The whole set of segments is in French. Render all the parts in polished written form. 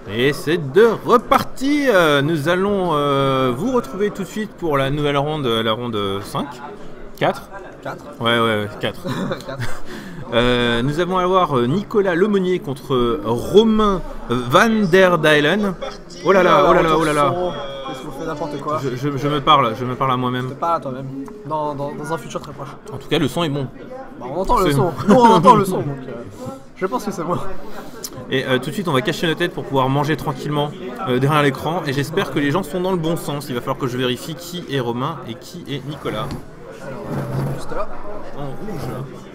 Et c'est de reparti. Nous allons vous retrouver tout de suite pour la nouvelle ronde, la ronde 5 4 4. Ouais, 4. Nous allons avoir Nicolas Lemonnier contre Romain Van der Dalen. Oh là là. Qu'est-ce que vous faites n'importe quoi? Je me parle à moi-même. C'est pas à toi-même. Dans un futur très proche. En tout cas, le son est bon. Bah, on entend le son. Nous on entend le son, donc je pense que c'est bon. Et tout de suite, on va cacher nos têtes pour pouvoir manger tranquillement derrière l'écran. Et j'espère que les gens sont dans le bon sens. Il va falloir que je vérifie qui est Romain et qui est Nicolas. Alors, juste là. En rouge.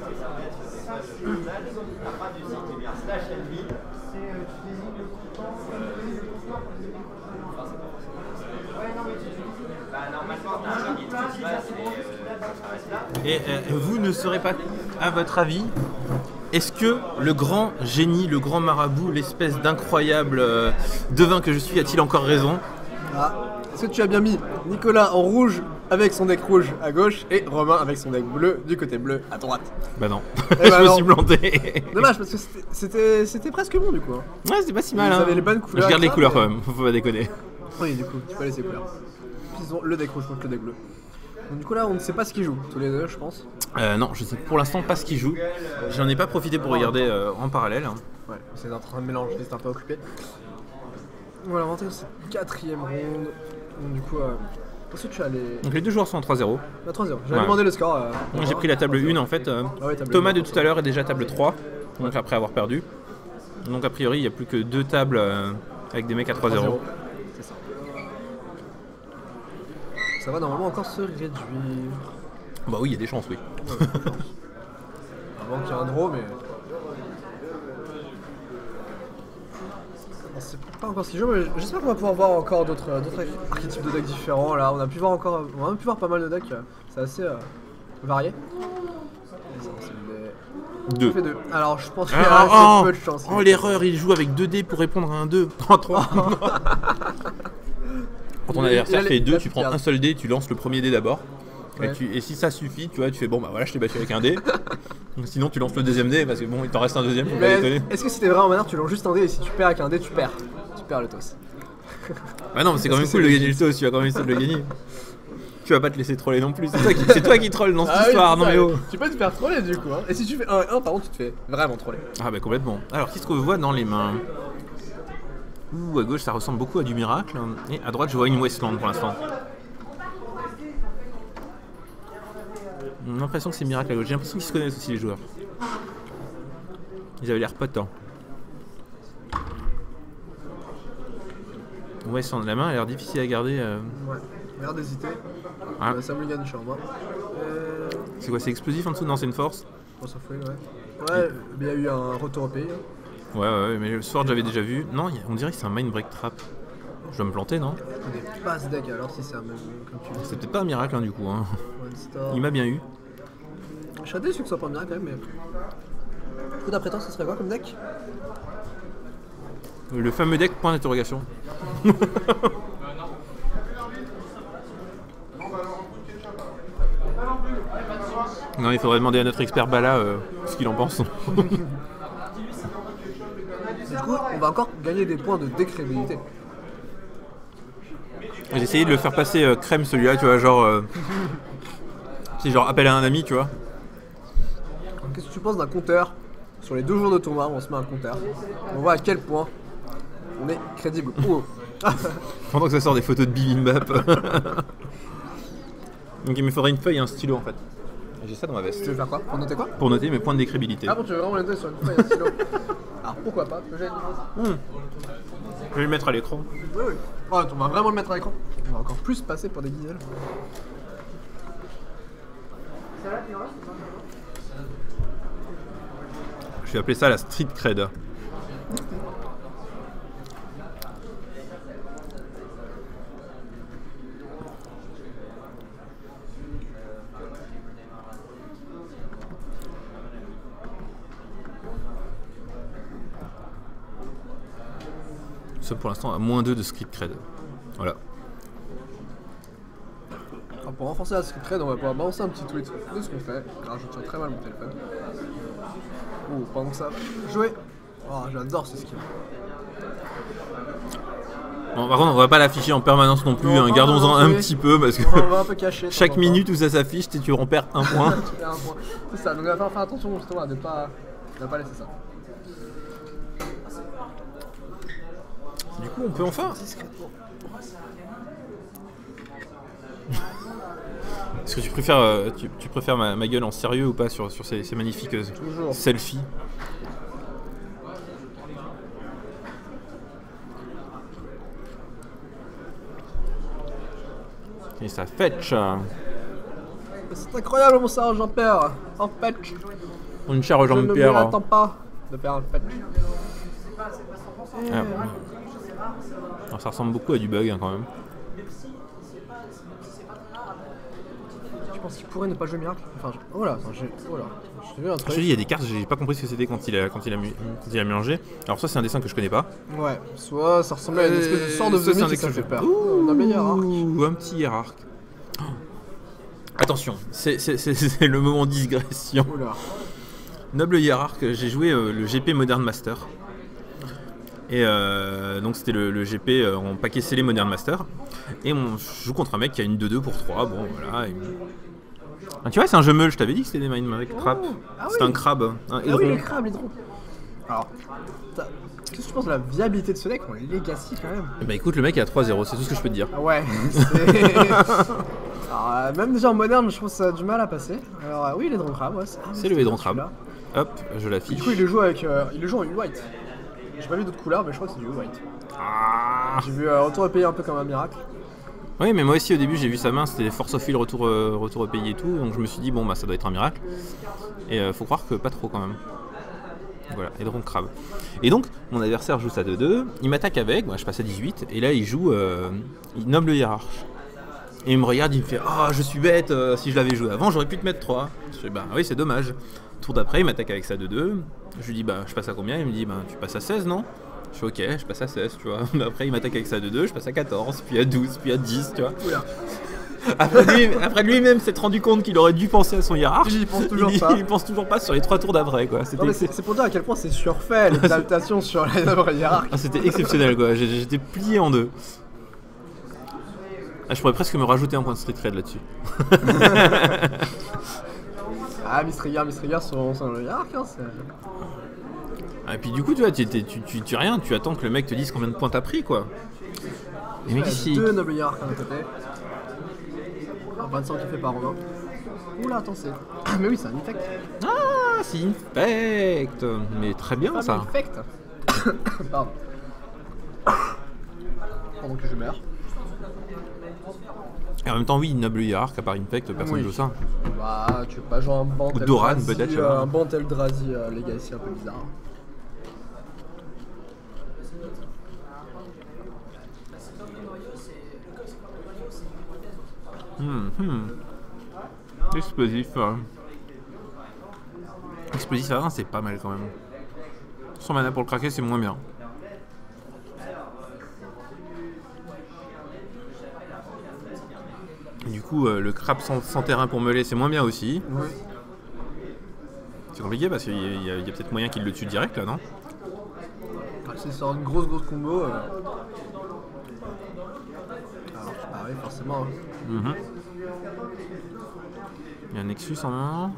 Et vous ne serez pas, à votre avis, est-ce que le grand génie, le grand marabout, l'espèce d'incroyable devin que je suis, a-t-il encore raison? Est-ce que tu as bien mis Nicolas en rouge avec son deck rouge à gauche et Romain avec son deck bleu du côté bleu à droite? Bah non, Eh bah je me non. suis planté. Dommage parce que c'était presque bon du coup. Hein. Ouais, c'est pas si mal. Vous Hein. avez les bonnes couleurs. Je garde les ça, couleurs mais- quand même, faut pas déconner. Oui, du coup, tu peux laisser les couleurs. Ils ont le deck rouge contre le deck bleu. Donc, du coup, là, on ne sait pas ce qu'ils jouent, tous les deux, je pense. Non, je sais pour l'instant pas ce qu'il joue. J'en ai pas profité pour regarder en parallèle. Hein. Ouais, c'est en train de mélanger, c'est un peu occupé. Voilà, on va rentrer dans cette quatrième ronde. Donc, du coup, ensuite, tu as les. Donc les deux joueurs sont en 3-0. La 3-0. J'avais Ouais. demandé le score. Moi j'ai pris la table 1 en fait. ouais, table Thomas 1. de tout à l'heure est déjà table 3. Donc après avoir perdu. Donc a priori il n'y a plus que 2 tables avec des mecs à 3-0. C'est ça. Ça va normalement encore se réduire. Bah oui, il y a des chances, oui. Avant qu'il y ait un draw, mais. On sait pas encore ce qu'il joue, mais j'espère qu'on va pouvoir voir encore d'autres archétypes de decks différents. Là, on a pu voir pas mal de decks. C'est assez varié. Et ça, c'est des... 2. On fait 2. Alors, je pense qu'il y a assez peu de chance. Oh l'erreur, il joue avec 2 dés pour répondre à un 2. En 3. Quand ton adversaire fait 2, tu prends un seul dé, tu lances le premier dé d'abord. Ouais. Et si ça suffit, tu vois, tu fais bon bah voilà, je t'ai battu avec un dé. Sinon tu lances le deuxième dé parce que bon, il t'en reste un deuxième, faut pas déconner. Est-ce que si t'es vraiment manière, tu lances juste un dé et si tu perds avec un dé, tu perds. Tu perds le toss. Bah non, mais c'est quand même Est-ce que cool de c'est gagner le toss, tu vas quand même essayer de le gagner. Tu vas pas te laisser troller non plus, c'est toi qui troll dans cette histoire, non mais oh. Tu peux te faire troller du coup. Hein. Et si tu fais 1-1, par contre, tu te fais vraiment troller. Ah bah complètement. Alors qu'est-ce qu'on voit dans les mains? Ouh, à gauche ça ressemble beaucoup à du miracle. Et à droite je vois une Wasteland pour l'instant. J'ai l'impression que c'est miracle à gauche. J'ai l'impression qu'ils se connaissent aussi les joueurs. Ils avaient l'air potes. Hein. Wasteland, la main a l'air difficile à garder. Ouais, merde d'hésiter. Ah. Ça me gagne chez moi. C'est quoi, c'est explosif en dessous? Non, c'est une force. On s'en fout, ouais. Ouais, mais il y a eu un retour au pays. Hein. Ouais, mais le Sword j'avais déjà vu. Non, on dirait que c'est un Mind Break Trap. Je dois me planter, non? Des pass deck alors si c'est un même comme tu dis. C'est peut-être pas un miracle hein, du coup. Hein. One Star. Il m'a bien eu. Je serais déçu que ce soit pas un miracle quand même, mais. Du coup, d'après toi, ce serait quoi comme deck? Le fameux deck point d'interrogation. Non, il faudrait demander à notre expert Bala ce qu'il en pense. Du coup, on va encore gagner des points de décrédibilité. J'ai essayé de le faire passer crème celui-là, tu vois, genre. C'est genre appel à un ami, tu vois. Donc, qu'est-ce que tu penses d'un compteur? Sur les 2 jours de tournoi, on se met un compteur. On voit à quel point on est crédible. Oh. Pendant que ça sort des photos de bibimbap. Donc il me faudrait une feuille et un stylo en fait. J'ai ça dans ma veste. Tu veux faire quoi? Pour noter quoi? Pour noter mes points de décrédibilité. Ah bon, tu veux vraiment les noter sur une feuille et un stylo? Alors pourquoi pas? Parce que j'ai Je vais le mettre à l'écran. Oui. Oh, on va vraiment le mettre à l'écran. On va encore plus passer pour des guignols. Je vais appeler ça la street cred. Nous sommes pour l'instant à -2 de street cred. Voilà. Alors pour renforcer la street cred, on va pouvoir balancer un petit tweet de ce qu'on fait. Alors je tiens très mal mon téléphone. Oh, pendant que ça. Jouer. Oh, j'adore ce skill. Bon, par contre, on va pas l'afficher en permanence non plus, Non, hein. non, Gardons-en non, un oui. petit peu parce que On va un peu cacher. chaque minute où ça s'affiche, tu en perds un point. Tu perds un point. C'est ça, donc on va faire attention justement à ne pas laisser ça. Du coup, on peut enfin. Discrètement. Est-ce que tu préfères ma gueule en sérieux ou pas sur ces magnifiques Toujours. selfies? Et ça fetch. C'est incroyable mon sergent Jean-Pierre. En fait, Une chère je ne Jean-Pierre. m'attends pas de faire un fait. Ah, alors, ça ressemble beaucoup à du bug hein, quand même. Je pense qu'il pourrait ne pas jouer miracle. Enfin, oh là, attends, j'ai vu un Je te truc. dis, il y a des cartes, j'ai pas compris ce que c'était quand il a mélangé. Alors, soit c'est un dessin que je connais pas. Ouais, soit ça ressemblait à une espèce de sort de soit c'est un Vomit et deck ça que fait je- peur. Ouh, On a meilleur arc. Ou un petit hiérarque. Oh. Attention, c'est le moment de digression. Oula. Noble hiérarque, j'ai joué le GP Modern Master. Et donc c'était le GP en paquet scellé Modern Master. Et je joue contre un mec qui a une 2-2 pour 3. Bon voilà. Ah, tu vois, c'est un jeu meule, je t'avais dit que c'était des Mind Mage Trap. Ah C'est oui. un crabe, un Ah oui, hédron. les crabes, les drôles. Alors, qu'est-ce que tu penses de la viabilité de ce deck en Legacy quand même? Bah écoute, le mec est à 3-0, c'est tout ce que je peux te dire. Ah ouais, alors, même déjà en moderne, je trouve que ça a du mal à passer. Alors, oui, les drôles crabes, ouais. C'est le hédron crabe. Hop, je l'affiche. Du coup, il le joue avec. Il le joue en Hull White. J'ai pas vu d'autres couleurs, mais je crois que c'est du Hull White. Ah. J'ai vu retour au pays un peu comme un miracle. Oui, mais moi aussi au début j'ai vu sa main, c'était Force of Will, retour au pays et tout, donc je me suis dit bon bah ça doit être un miracle. Et faut croire que pas trop quand même. Voilà, hédron crabe. Et donc mon adversaire joue sa 2-2, il m'attaque avec, moi je passe à 18, et là il joue Noble hiérarche. Et il me regarde, il me fait ah je suis bête, si je l'avais joué avant j'aurais pu te mettre 3. Je fais bah oui c'est dommage. Tour d'après il m'attaque avec sa 2-2, je lui dis bah je passe à combien? Il me dit bah tu passes à 16 non? Je fais ok, je passe à 16, tu vois. Après, il m'attaque avec sa 2-2, je passe à 14, puis à 12, puis à 10, tu vois. Oula. Après lui-même s'être rendu compte qu'il aurait dû penser à son hiérarque. Il y pense toujours pas. Il pense toujours pas sur les 3 tours d'après, quoi. Non, mais c'est pour dire à quel point c'est surfait l'exaltation sur les œuvres hiérarques. Ah, c'était exceptionnel, quoi. J'étais plié en deux. Ah, je pourrais presque me rajouter un point de street cred là-dessus. Ah, Mistrigar sur le hiérarque, hein, c'est. Ah, et puis du coup, tu vois, tu rien, tu attends que le mec te dise combien de points t'as pris, quoi. Et mec, ici. Deux nobles hiérarques à notre côté. Un 25 qui fait par Romain. Oula, attends, c'est. Mais oui, c'est un infect. Ah, c'est infect. Mais très bien, Ah, ça. mais infect. Pardon. Pendant que je meurs. Et en même temps, oui, noble hiérarque, à part infect, personne Oui. joue ça. Bah, tu veux pas genre un banc Ou Doran, peut-être, je sais pas. un banc Eldrazi Legacy un peu bizarre. Explosif. Explosif à 1, c'est pas mal quand même. Sans mana pour le craquer, c'est moins bien. Et du coup, le crabe sans terrain pour meuler, c'est moins bien aussi. Oui. C'est compliqué parce qu'il y a peut-être moyen qu'il le tue direct là, non? C'est sur une grosse combo. Alors, bah oui, forcément. Hein. Mhm. Il y a un Nexus en main.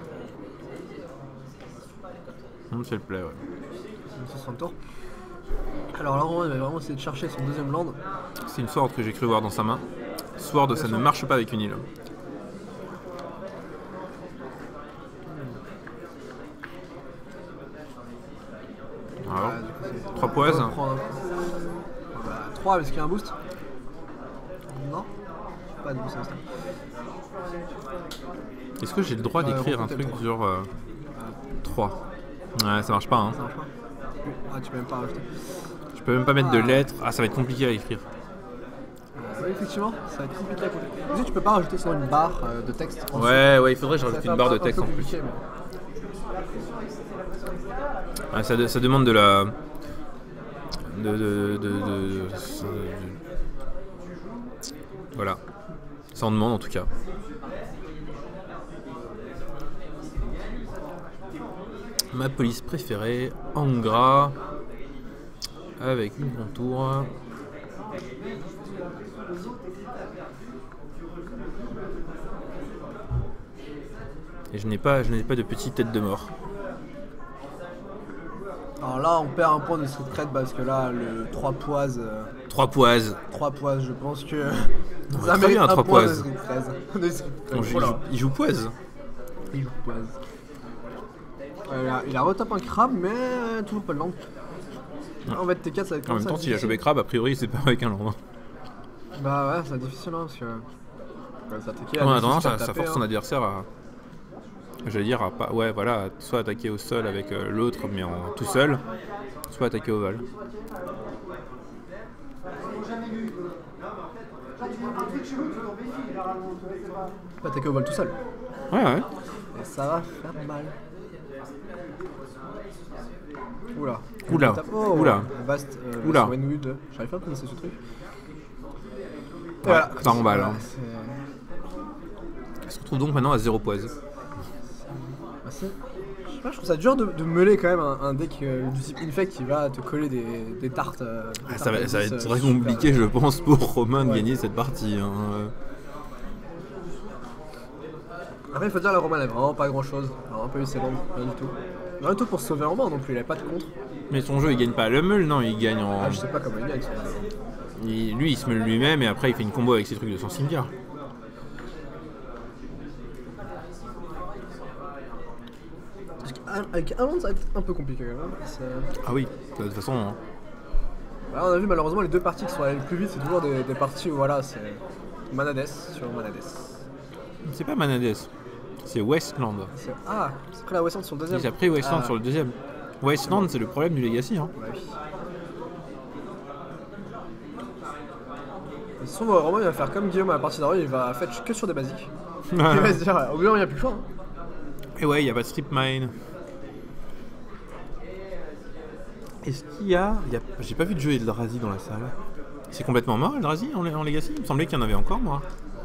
Ouais. C'est le play, ouais. C'est son tour. Alors là, Romain, il va vraiment essayer de chercher son deuxième land. C'est une sword que j'ai cru voir dans sa main. Sword, ça ne marche pas avec une île. Alors, Ouais, du coup, c'est- 3 poises. on va prendre 3 parce qu'il y a un boost. Non, pas de boost à l'instant. Est-ce que j'ai le droit Ouais, d'écrire on un peut truc peut-être sur 3? Ouais, ça marche pas, hein. Ça marche pas. Ah, tu peux même pas rajouter. Je peux même pas mettre de lettres. Ah, ça va être compliqué à écrire. Oui, effectivement, ça va être compliqué à coder. Aussi, tu peux pas rajouter sinon une barre de texte. en dessous. Ouais, il faudrait que je Ça rajoute fait une un barre peu- de un texte peu en plus. compliqué, mais- Ouais, ça demande de la. Voilà. Ça en demande en tout cas. Ma police préférée, Angra. avec une contour. Et je n'ai pas de petite tête de mort. Alors là, on perd un point de street cred parce que là, le 3 poises. 3 poises. 3 poises, je pense que. Ça très bien, 3 point de poises. street cred. Il joue poise. Il joue poise. Il a retapé un crabe, mais toujours pas de lampe. En fait, T4, ça va être En même temps, s'il a chopé crabe, a priori, c'est pas avec un land. Bah ouais, c'est difficile, hein, parce que. On a tendance à ça force son adversaire à. J'allais dire, pas, ouais, voilà, soit attaquer au sol avec l'autre, mais en tout seul, soit attaquer au vol. Pas attaquer au vol tout seul. Ouais. Et ça va faire mal. Oula. Oula. Vaste. Oula. Wenwood. J'arrive pas à prononcer ce truc. Voilà, ça remballe. Hein. On se retrouve donc maintenant à 0 poise. Je trouve ça dur de meuler quand même un deck du type Infect qui va te coller des tartes. Ça va être très compliqué, je pense, pour Romain de gagner cette partie. Hein. Après, il faut dire, la Romain, elle a vraiment pas grand chose. Elle a vraiment pas eu ses landes, rien du tout. Rien du tout pour se sauver en main non plus, il avait pas de contre. Mais son jeu, il gagne pas le meule, non, il gagne en. Ah, je sais pas comment il gagne son jeu. Lui, il se meule lui-même et après, il fait une combo avec ses trucs de son cimetière. Avec un land, ça va être un peu compliqué quand même. Ah oui, de toute façon. Hein. Là, on a vu malheureusement les deux parties qui sont allées le plus vite, c'est toujours des parties où voilà, c'est Manades sur Manades. C'est pas Manades, c'est Westland. Ah, c'est pris la Westland sur le deuxième. Ils ont pris Westland sur le deuxième. Westland, c'est le problème du Legacy. Hein. Ouais, oui. De toute façon, Romain il va faire comme Guillaume à la partie d'avant, il va fetch que sur des basiques. Il va se dire, au bout d'un moment, il n'y a plus le choix. Hein. Et ouais, il n'y a pas de strip mine. Est-ce qu'il y a... J'ai pas vu de jeu Eldrazi dans la salle. C'est complètement mort Eldrazi en Legacy? Il me semblait qu'il y en avait encore, moi.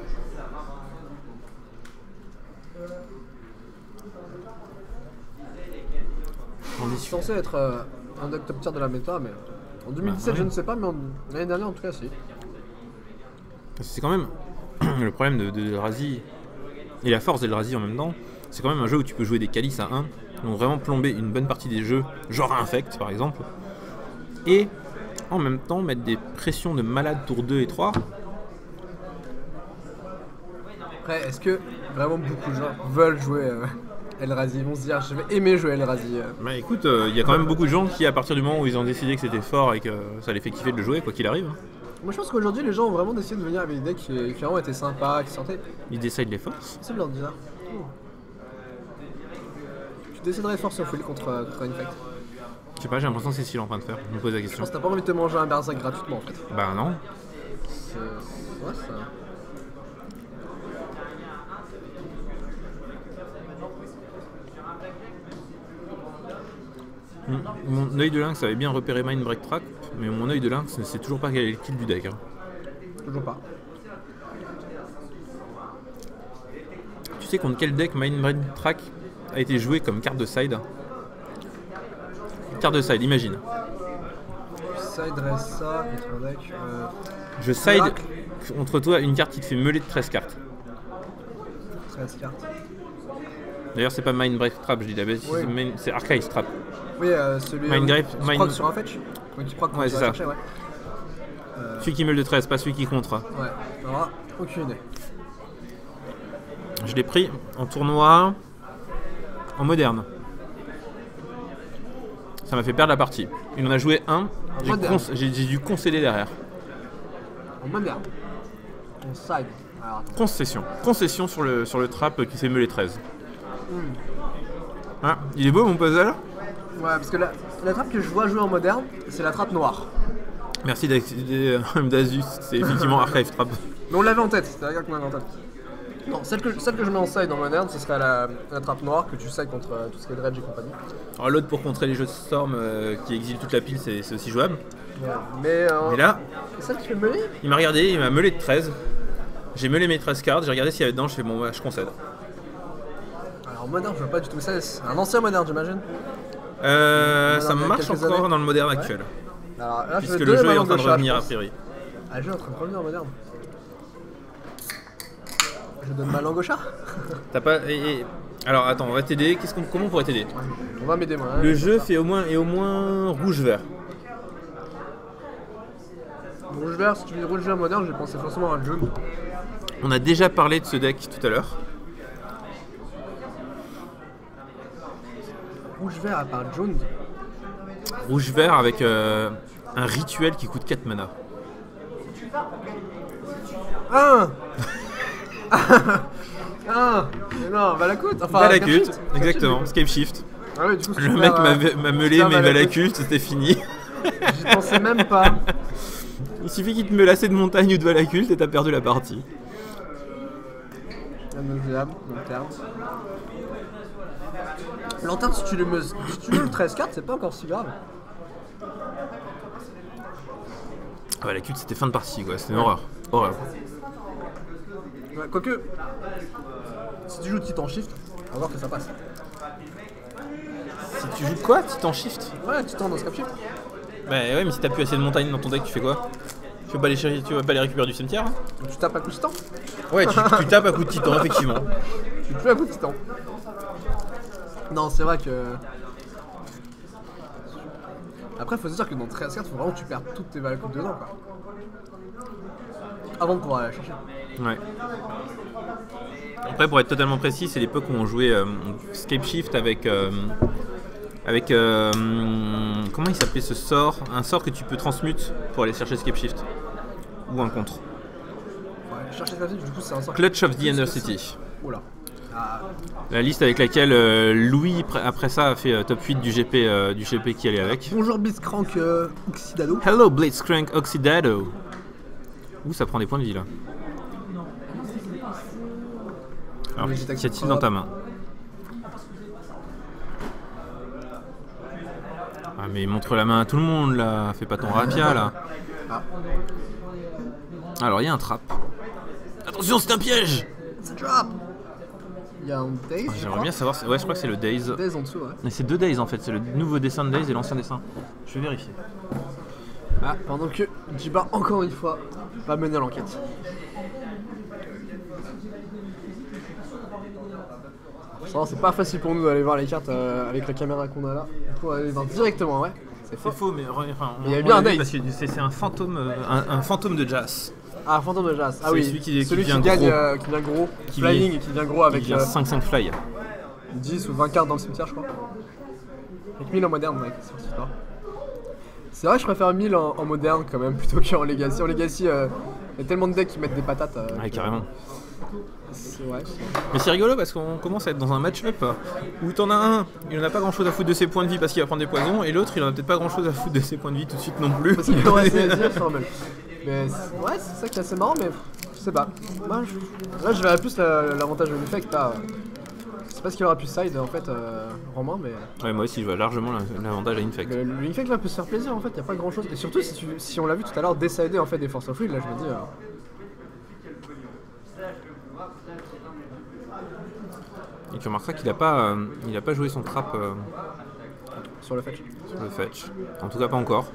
Je pensais être un deck top tier de la méta, mais en 2017 je ne sais pas, mais l'année dernière en tout cas si. C'est quand même le problème de Eldrazi et la force d'Eldrazi en même temps. C'est quand même un jeu où tu peux jouer des calices à 1, donc vraiment plomber une bonne partie des jeux, genre Infect par exemple, et en même temps mettre des pressions de malade tour 2 et 3. Après, est-ce que vraiment beaucoup de gens veulent jouer Eldrazi? Ils vont se dire, je vais aimer jouer Eldrazi. Bah écoute, il y a quand même beaucoup de gens qui, à partir du moment où ils ont décidé que c'était fort et que ça les fait kiffer de le jouer, quoi qu'il arrive. Moi je pense qu'aujourd'hui les gens ont vraiment décidé de venir avec des decks qui vraiment étaient sympas, qui sortaient. Ils décident les forces. C'est bien bizarre. Tu déciderais force au full contre Infect? Je sais pas, j'ai l'impression que c'est ce qu'il est en train de faire. Je me pose la Je question. pense que t'as pas envie de te manger un Berserk gratuitement en fait. Bah non. Ouais, ça. Mon œil de lynx avait bien repéré Mind Break Track, mais mon œil de lynx ne sait toujours pas quel est le kill du deck. Hein. Toujours pas. Tu sais contre quel deck Mind Break Track a été joué comme carte de side? Carte de side, imagine. Je siderais ça contre un deck. Je side contre toi une carte qui te fait meuler de 13 cartes. 13 cartes. D'ailleurs, c'est pas Mind Break Trap, je dis la bêtise, Oui. c'est Archive Trap. Oui, celui qui proc sur un fetch. Qui proc quand ouais, tu c'est vas ça. chercher, ouais. Celui qui meule de 13, pas celui qui contre. Ouais, alors aucune idée. Je l'ai pris en tournoi en moderne. Ça m'a fait perdre la partie. Il en a joué un, j'ai dû concéder derrière. En moderne. On side. Alors, Concession sur le trap qui fait meuler 13. Ah, il est beau mon puzzle? Ouais, parce que la trappe que je vois jouer en moderne, c'est la trappe noire. Merci d'Azus, c'est effectivement Archive Trap. Mais on l'avait en tête, c'était la carte qu'on avait en tête. Non, celle que je mets en side en moderne, ce serait la trappe noire que tu side contre tout ce qui est dredge et compagnie. Alors l'autre pour contrer les jeux de Storm qui exilent toute la pile, c'est aussi jouable. Ouais. Mais là, celle qui fait meuler, il m'a regardé, il m'a meulé de 13. J'ai meulé mes 13 cartes, j'ai regardé s'il y avait dedans, je fais bon, bah, je concède. Alors moderne, je vois pas du tout ça. C'est un ancien moderne, j'imagine. Ça marche encore dans le moderne actuel. Alors là, je Puisque vais le donner jeu ma est en langue train de gauche, revenir je a pense. priori. Ah, le jeu est en train de revenir en moderne. Je donne ma langue au chat. T'as pas. Alors attends, on va t'aider. Comment on pourrait t'aider? On va m'aider moi. Hein, Le jeu fait au moins rouge-vert. Rouge vert, si tu dis rouge vert moderne, j'ai pensé forcément à un jaune. On a déjà parlé de ce deck tout à l'heure. Rouge vert à part jaune. Rouge-vert avec un rituel qui coûte 4 mana. Ah Ah mais non, Valakut. Enfin, Valakut, Capshift. exactement, Scape Shift. Ah ouais, du coup, Le mec m'a meulé, mais Valakut, c'était fini. J'y pensais même pas. Il suffit qu'il te meule assez de montagne ou de Valakut et t'as perdu la partie. Lanterne. Lanterne, si tu le meules 13-4, c'est pas encore si grave. Valakut, c'était fin de partie, quoi. C'était une horreur. Horreur. Ouais, quoique, si tu joues Titan Shift, on va voir que ça passe. Si tu joues quoi? Titan Shift? Ouais, Titan dans Scap Shift. Bah ouais, mais si t'as plus assez de montagnes dans ton deck, tu fais quoi? Tu vas pas les récupérer du cimetière? Tu tapes à coup de Titan. Ouais, tu tapes à coup de Titan, effectivement. Tu tues à coup de Titan. Non, c'est vrai que. Après, faut se dire que dans 13 cartes, faut vraiment que tu perds toutes tes Valakut dedans, quoi. Avant de pouvoir aller la chercher. Ouais. Après, pour être totalement précis, c'est l'époque où on jouait Scape Shift avec comment il s'appelait ce sort? Un sort que tu peux transmute pour aller chercher Scape Shift. Ou un contre. Ouais, chercher Scap Shift, du coup, c'est un sort. Clutch of the Inner City. Oula. Ah, La liste avec laquelle Louis, après ça, a fait top 8 du GP qui allait avec. bonjour Blitzcrank Oxydado. Hello Blitzcrank Oxydado. Ouh, ça prend des points de vie là. Alors, qu'y a-t-il dans ta main? Ah mais montre la main à tout le monde là, fais pas ton rapia là. Ah, Alors il y a un trap. Attention, c'est un piège! c'est drop. Il y a un Days. J'aimerais bien savoir, ouais je crois que c'est le Days. Days en dessous, ouais. Mais c'est deux Days en fait, c'est le nouveau dessin de Days et l'ancien dessin. Je vais vérifier. Ah, pendant que Jiba, encore une fois, va mener l'enquête. C'est pas facile pour nous d'aller voir les cartes avec la caméra qu'on a là. Il faut aller voir directement, ouais. C'est C'est faux, mais enfin, Il y a bien un l'a Days. vu parce que c'est un fantôme, un fantôme de Jazz. Ah, Fantôme de Jazz. Ah C'est oui, celui qui gagne, devient gros. qui devient gros, Qui flying vient- et qui devient gros avec Il y a 5-5 fly. 10 ou 20 cartes dans le cimetière, je crois. Avec 1000 en moderne, mec, sur cette histoire. C'est vrai que je préfère 1000 en moderne quand même plutôt qu'en Legacy. En Legacy, il y a tellement de decks qui mettent des patates. Ouais, carrément. Ouais. Mais c'est rigolo parce qu'on commence à être dans un match-up où t'en as un, il en a pas grand chose à foutre de ses points de vie parce qu'il va prendre des poisons, et l'autre il en a peut-être pas grand chose à foutre de ses points de vie tout de suite non plus. Parce que ouais, c'est normal. Mais ouais, c'est ça qui est assez marrant, mais je sais pas. Moi, là, je verrais plus l'avantage de l'effect là. C'est pas ce qu'il aura pu side en fait, Romain, mais. Ouais, moi aussi je vois largement l'avantage à Infect. Le Infect là peut se faire plaisir en fait, y a pas grand chose. Et surtout si on l'a vu tout à l'heure décider en fait des Force of Will, là je me dis. Et tu remarqueras qu'il a pas joué son trap Sur le fetch. sur le fetch. En tout cas pas encore.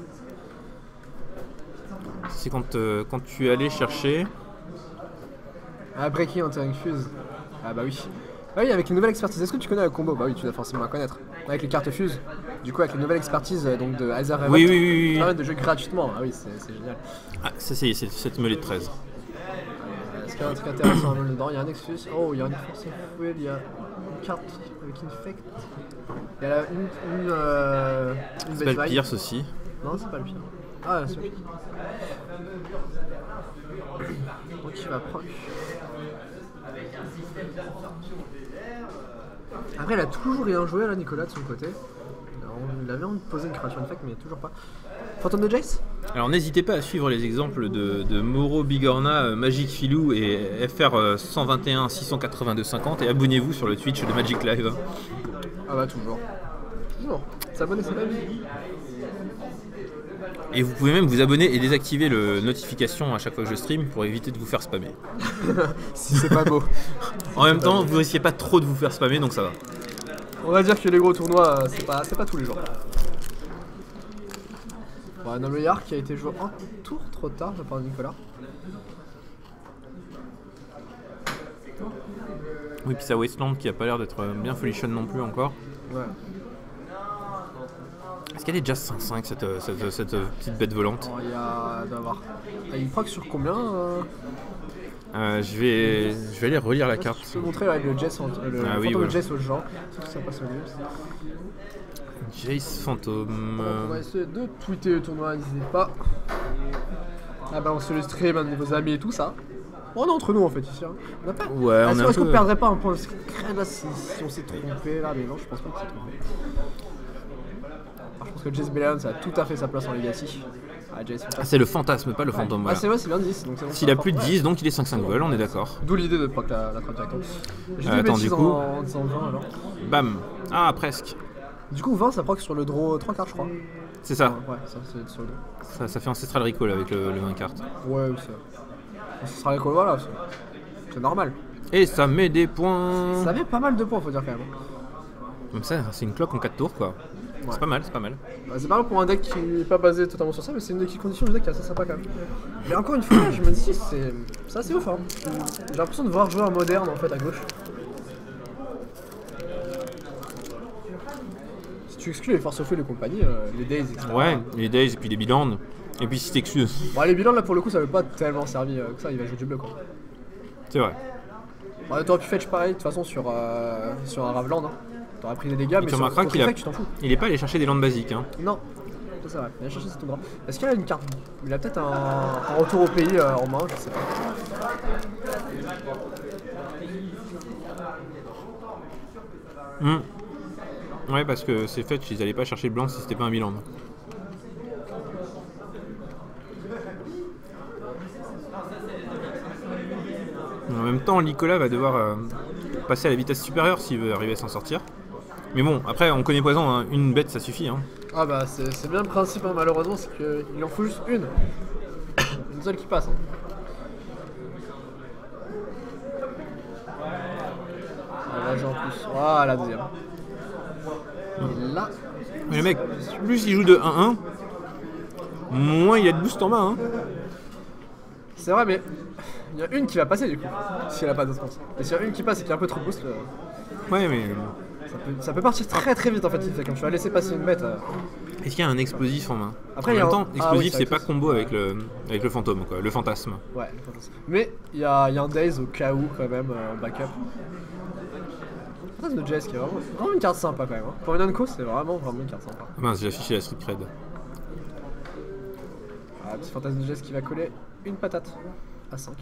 C'est quand tu es allé chercher. Ah, Breaking Entering Fuse. Ah bah oui. Ah oui, avec une nouvelle expertise. Est-ce que tu connais le combo? Bah oui, tu dois forcément la connaître. Avec les cartes Fuse. Du coup, avec une nouvelle expertise donc de Aether Revolt. Oui. Ça permet de jouer gratuitement. Ah oui, c'est génial. Ah, ça c'est cette mêlée de 13. Est-ce qu'il y a un truc intéressant dedans? Il y a un Nexus. Oh, il y a une Force of Will. Il y a une carte avec Infect. Il y a une C'est pas le Base Pierce aussi. Non, c'est pas le pire. Ah, c'est le pire. Donc il va proc. Après, il a toujours rien joué là, Nicolas, de son côté. Alors, il avait envie de poser une créature infect, mais toujours pas. Phantom de Jace? Alors n'hésitez pas à suivre les exemples de Moro, Bigorna, Magic Filou et FR 121 682 50 et abonnez-vous sur le Twitch de Magic Live. Ah bah toujours. Toujours. S'abonner, c'est la vie. Et vous pouvez même vous abonner et désactiver le notification à chaque fois que je stream pour éviter de vous faire spammer. Si c'est pas beau. En même temps, vous risquez pas trop de vous faire spammer, donc ça va. On va dire que les gros tournois, c'est pas tous les jours. Ouais, non, le Yark qui a été joué un tour trop tard de part de Nicolas. Oui, puis ça Wasteland qui a pas l'air d'être bien folichonne non plus encore. Ouais. Est-ce qu'elle est déjà 5-5 cette petite bête volante? Il y a d'avoir. Il proc sur combien Je vais aller relire la carte. Je peux montrer avec le Jess, le Jess au genre. Ça passe au lieu. Jace Fantôme. On va essayer de tweeter le tournoi, n'hésitez pas. Ah bah on se le stream, un de vos amis et tout ça. On est entre nous en fait ici. Hein. On a pas. Ouais, on est est-ce qu'on perdrait pas un point de secret là si on s'est trompé là? Mais non, je pense pas qu'on s'est trompé. Alors, je pense que Jace Bellan ça a tout à fait sa place en Legacy. C'est le fantasme, pas le fantôme. Voilà. Ah, c'est vrai, c'est bien 10. Donc s'il a plus de 10, donc il est 5-5 vol, on est d'accord. D'où l'idée de proc la trappe directement. Attends, du coup. En disant 20 alors. Bam. Ah, presque. Du coup, 20 ça proc sur le draw 3 cartes, je crois. C'est ça. Ouais, ça c'est sur le draw. Ça fait Ancestral Recall avec le 20 cartes. Ouais, ça sera les calls, voilà. C'est normal. Et ça met des points. Ça met pas mal de points, faut dire quand même. Comme ça, c'est une cloque en 4 tours quoi. Ouais. C'est pas mal, c'est pas mal. Bah, c'est pas mal pour un deck qui n'est pas basé totalement sur ça, mais c'est une des conditions du deck qui est assez sympa quand même. Mais encore une fois, je me dis, c'est assez ouf. Hein. J'ai l'impression de voir jouer un moderne en fait à gauche. Si tu exclues les Force of Will et compagnie, les Days, etc. Ouais, les Days et puis les Bilands. Et puis si t'exclues. Bon, les Bilands là pour le coup, ça veut pas tellement servir que ça, il va jouer du bleu quoi. C'est vrai. Bon, t'aurais pu fetch pareil de toute façon sur un Raveland. Hein. T'aurais pris des dégâts, mais tu remarqueras qu'il tu t'en fous. Il est pas allé chercher des landes basiques. Hein. Non, ça c'est vrai. Il a cherché ses droit. Est-ce qu'il a une carte? Il a peut-être un retour au pays en main, je sais pas. Ouais, parce que c'est fait, ils allaient pas chercher le blanc si c'était pas un bilan. En même temps, Nicolas va devoir passer à la vitesse supérieure s'il veut arriver à s'en sortir. Mais bon, après, on connaît Poison, hein. Une bête ça suffit. Hein. Ah bah, c'est bien le principe, hein, malheureusement, c'est qu'il en faut juste une. Une seule qui passe. Hein. Là, j'ai en plus. Ah, la deuxième. Et là. Mais le mec, plus il joue de 1-1, moins il a de boost en main. Hein. C'est vrai, mais il y a une qui va passer du coup, si elle a pas d'autre chance. Et s'il y a une qui passe et qu'il y a un peu trop de boost, ouais, mais ça peut partir très très vite en fait. Quand tu vas laisser passer une bête. Est-ce qu'il y a un explosif en main? Après, en même temps, explosif c'est pas combo avec le fantôme, quoi, le fantasme. Ouais, le fantasme. Mais il y a un Daze au cas où quand même en backup. Fantasme de Jess qui est vraiment une carte sympa quand même. Hein. Pour une Unco, c'est vraiment une carte sympa. Ah mince, j'ai affiché la street cred. Ah, petit fantasme de Jess qui va coller une patate à 5.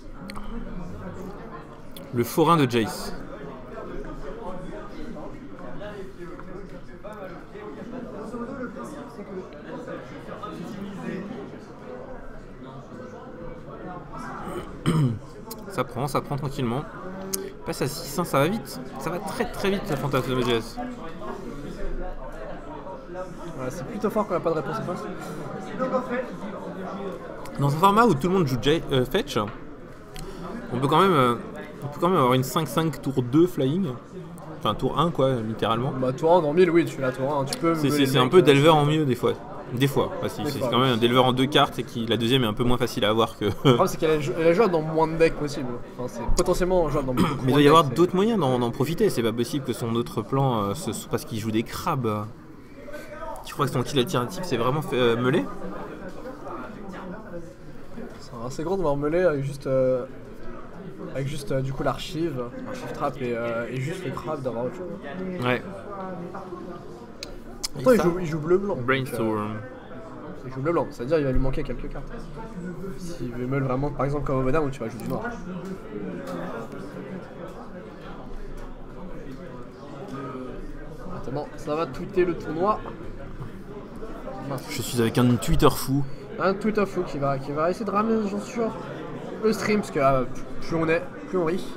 Le forain de Jace. Ça prend tranquillement. Passe à 6, hein, ça va vite. Ça va très très vite, le fantasme de Jace. Ouais, c'est plutôt fort quand on n'a pas de réponse en face. Dans un format où tout le monde joue fetch, on peut quand même avoir une 5-5 tour 2 flying. Enfin tour 1 quoi, littéralement. Bah tour 1 dans 1000, oui, tu l'as tour 1, tu peux... C'est un peu Delver en mieux des fois. Des fois, c'est quand même un Delver en 2 cartes et la deuxième est un peu moins facile à avoir que... Le problème c'est qu'elle est jouable dans moins de decks possible. Enfin, c'est potentiellement jouable dans beaucoup de decks. Mais il doit y avoir d'autres moyens d'en profiter, c'est pas possible que son autre plan ce soit parce qu'il joue des crabes. Tu crois que son kill alternatif c'est vraiment fait meuler? C'est assez grand de voir meuler avec juste du coup l'archive trap et juste le crabe d'avoir autre chose. Ouais. Pourtant il joue bleu-blanc. Brainstorm. Il joue bleu-blanc, c'est-à-dire il va lui manquer quelques cartes. S'il veut meule vraiment, par exemple comme au Modern où tu vas jouer du noir. Attends, ça va tweeter le tournoi. Mince. Je suis avec un Twitter fou. Un Twitter fou qui va essayer de ramener, j'en suis sûr, le stream, parce que plus on est, plus on rit.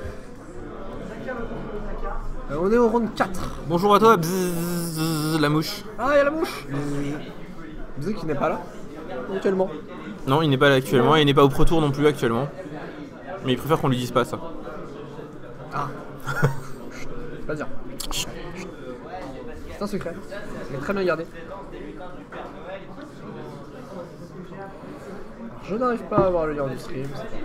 On est au round 4. Bonjour à toi, bzzz, la mouche. Ah, il y a la mouche. Bzzz qui n'est pas là, actuellement. Non, il n'est pas là actuellement, et il n'est pas au Pro Tour non plus actuellement. Mais il préfère qu'on lui dise pas ça. Ah. Je peux pas dire. C'est un secret. Il est très bien gardé. Je n'arrive pas à avoir le lien du stream, c'est parfait.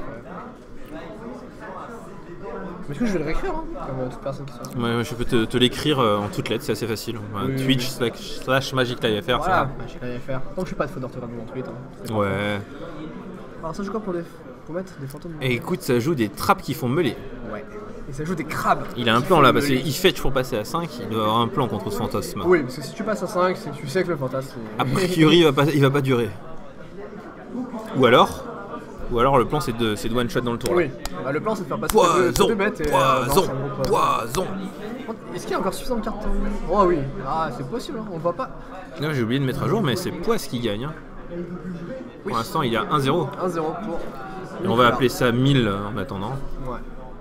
Mais du coup, je vais le réécrire, hein, comme toute personne qui soit. Ouais, je peux te l'écrire en toutes lettres, c'est assez facile. Oui, Twitch / MagicLiveFR, Voilà, MagicLiveFR. Tant que je suis pas de faute d'orthographe dans mon tweet. Hein. Ouais. Alors, ça joue quoi pour mettre des fantômes? Et écoute, ça joue des trappes qui font meuler. Ouais. Et ça joue des crabes. Il a un plan là, parce qu'il fetch pour passer à 5, il doit avoir un plan contre ce fantasme. Oui, parce que si tu passes à 5, c'est que tu sais que le fantasme. A priori, il va pas durer. Ou alors le plan c'est de one shot dans le tour. Oui, bah, le plan c'est de faire passer Poison, deux bêtes et poison. Est-ce qu'il y a encore suffisamment de cartes? Oh oui, ah c'est possible, hein. On le voit pas. J'ai oublié de mettre à jour, mais c'est Poisse qui gagne. Hein. Pour l'instant, il y a 1-0. 1-0 pour. Et on va appeler ça 1000 en attendant. Ouais.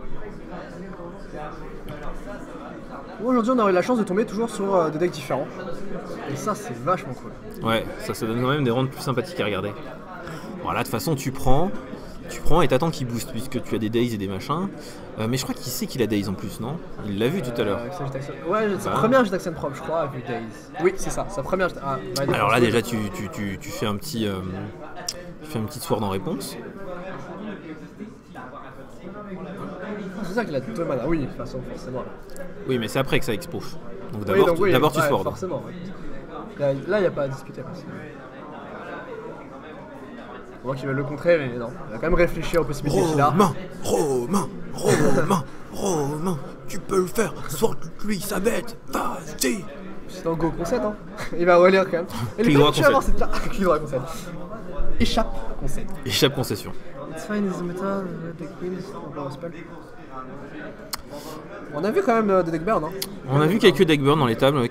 Aujourd'hui, on aurait eu la chance de tomber toujours sur des decks différents. Et ça, c'est vachement cool. Ouais, ça donne quand même des rounds plus sympathiques à regarder. Voilà, de toute façon, tu prends et t'attends qu'il booste, puisque tu as des days et des machins. Mais je crois qu'il sait qu'il a days en plus, non? Il l'a vu tout à l'heure. Ouais, sa première Jetaxian Prop, je crois, a vu days. Oui, c'est ça, sa première. Alors là, déjà, tu fais un petit sword en réponse. C'est ça qu'il a 2 mana, oui, de toute façon, forcément. Oui, mais c'est après que ça expose. Donc d'abord tu sword. Forcément, ouais. Là, il n'y a pas à discuter. On voit qu'il veut le contrer, mais non. Il va quand même réfléchir aux possibilités qu'il a. Romain, tu peux le faire. Sword lui, sa bête. Vas-y. C'est dans Go Concede, hein. Il va relire quand même. Et Clic droit concède. Clic droit concède. Échappe concède. Échappe concession. It's fine, is the meta, deck wins, spell. On a vu quand même des deck burn, hein. On a vu quelques deck burn dans les tables,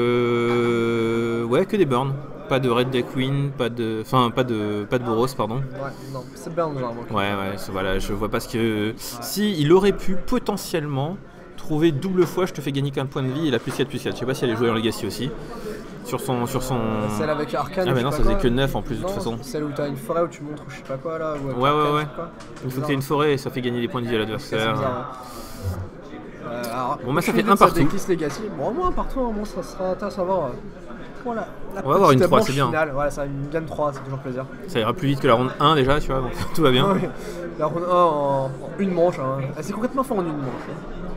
que des burns. Pas de Red Deck Win, pas de Boros, pardon. Ouais, non, c'est burn normalement. Ouais, voilà, je vois pas ce que. Si, il aurait pu potentiellement trouver double fois, je te fais gagner qu'un point de vie et la +4/+4. Je sais pas si elle est jouée en Legacy aussi. Sur son. Celle avec Arcane. Ah, mais non, ça faisait que 9 en plus de toute façon. Celle où t'as une forêt où tu montres je sais pas quoi là. Ouais. Il faut que t'aies une forêt et ça fait gagner des points de vie à l'adversaire. Bon, bah ça fait un partout. Legacy. Bon, moi un partout, bon, ça sera intéressant à voir. Voilà, on va avoir une 3, c'est bien. Voilà, ça, une gamme 3, c'est toujours plaisir. Ça ira plus vite que la ronde 1 déjà, tu vois, donc tout va bien. Ouais, la ronde 1 en une manche, hein. C'est complètement fort en une manche.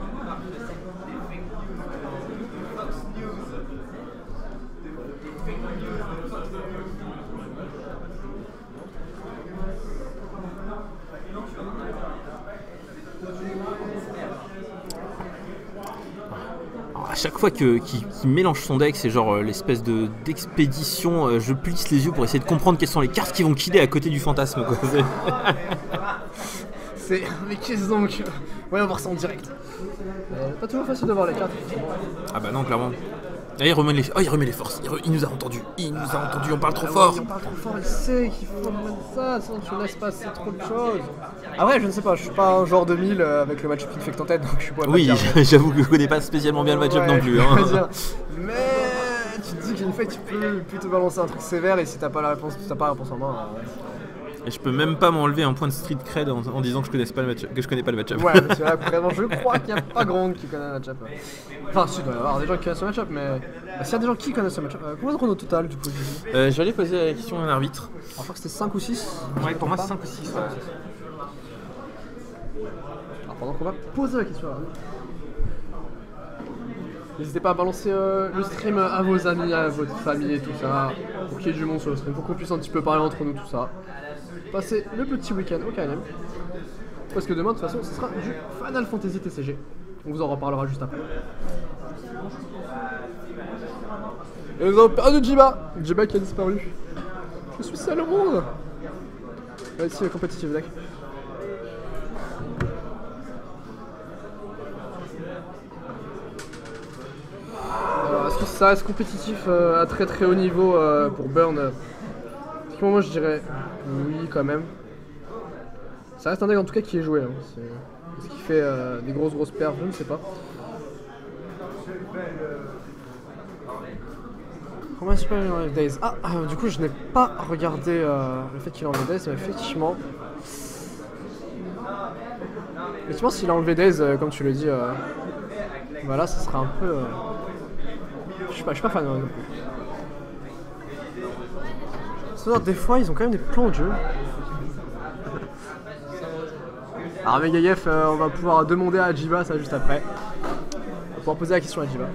À chaque fois qu'il mélange son deck, c'est genre l'espèce d'expédition, je plisse les yeux pour essayer de comprendre quelles sont les cartes qui vont killer à côté du fantasme, quoi. Mais qu'est-ce donc? Ouais, on va voir ça en direct. Pas toujours facile de voir les cartes. Ah bah non, clairement. Ah, il remet les forces, il nous a entendus, on parle trop fort. On parle trop fort, il sait qu'il faut remettre ça, sinon tu laisses passer trop de choses. Ah ouais, je ne sais pas, je suis pas un genre de 1000 avec le match-up infect en tête, donc je pourrais pas dire. J'avoue que je connais pas spécialement bien le match-up non plus. Hein. Mais tu te dis qu'infect tu peux plutôt balancer un truc sévère et si t'as pas la réponse en main. Et je peux même pas m'enlever un point de street cred en disant que je connais pas le match-up. Ouais, parce que là, vraiment, je crois qu'il n'y a pas grand monde qui connaît le match-up. Enfin, si, il doit y avoir des gens qui connaissent ce match-up, mais s'il y a des gens qui connaissent ce match-up, combien de rounds au total du coup? J'allais poser la question à un arbitre. Alors, je crois que c'était 5 ou 6. Ouais, pour moi c'est 5 ou 6. Ouais. Alors, pendant qu'on va poser la question à l'arbitre, n'hésitez pas à balancer le stream à vos amis, à votre famille et tout ça, pour qu'il y ait du monde sur le stream, pour qu'on puisse un petit peu parler entre nous, tout ça. Passer le petit week-end au KLM. Parce que demain, de toute façon, ce sera du Final Fantasy TCG. On vous en reparlera juste après. Et nous avons perdu Jiba. Jiba qui a disparu. Je suis seul au monde. Ici, le compétitif deck. Alors, est-ce que ça reste compétitif à très très haut niveau pour Burn? Moi je dirais oui quand même. Ça reste un deck en tout cas qui est joué. Hein. Est-ce qu'il fait des grosses perfs? Je ne sais pas. Comment est-ce qu'il enlève Days? Du coup je n'ai pas regardé le fait qu'il a enlevé Days, mais effectivement s'il a enlevé Days comme tu le dis, voilà, ça serait un peu... Je suis pas fan non plus. C'est-à-dire, des fois, ils ont quand même des plans de jeu. Alors, Megaef, on va pouvoir demander à Ajiba ça juste après. On va pouvoir poser la question à Ajiba.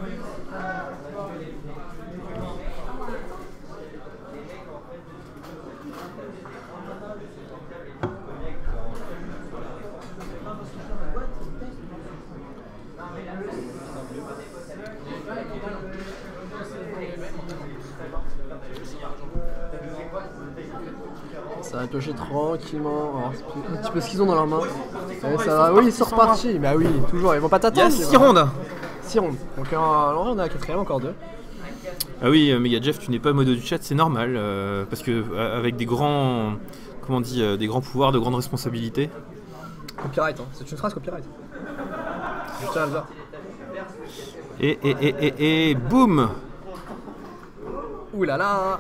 Ça va piocher tranquillement. Alors, un petit peu ce qu'ils ont dans leurs mains. Ouais, ça va. Oui, ils sont repartis. Bah oui, toujours. Ils vont pas Il y a t'attendre. 6 rondes. 6 rondes. Donc alors, on est à la 4ème, encore 2. Ah oui, Mega Jeff, tu n'es pas modo du chat, c'est normal. Parce que avec des grands. Comment on dit, des grands pouvoirs, de grandes responsabilités. Copyright, hein. C'est une phrase copyright. Je tiens à le dire. Et boum. Ouh là là.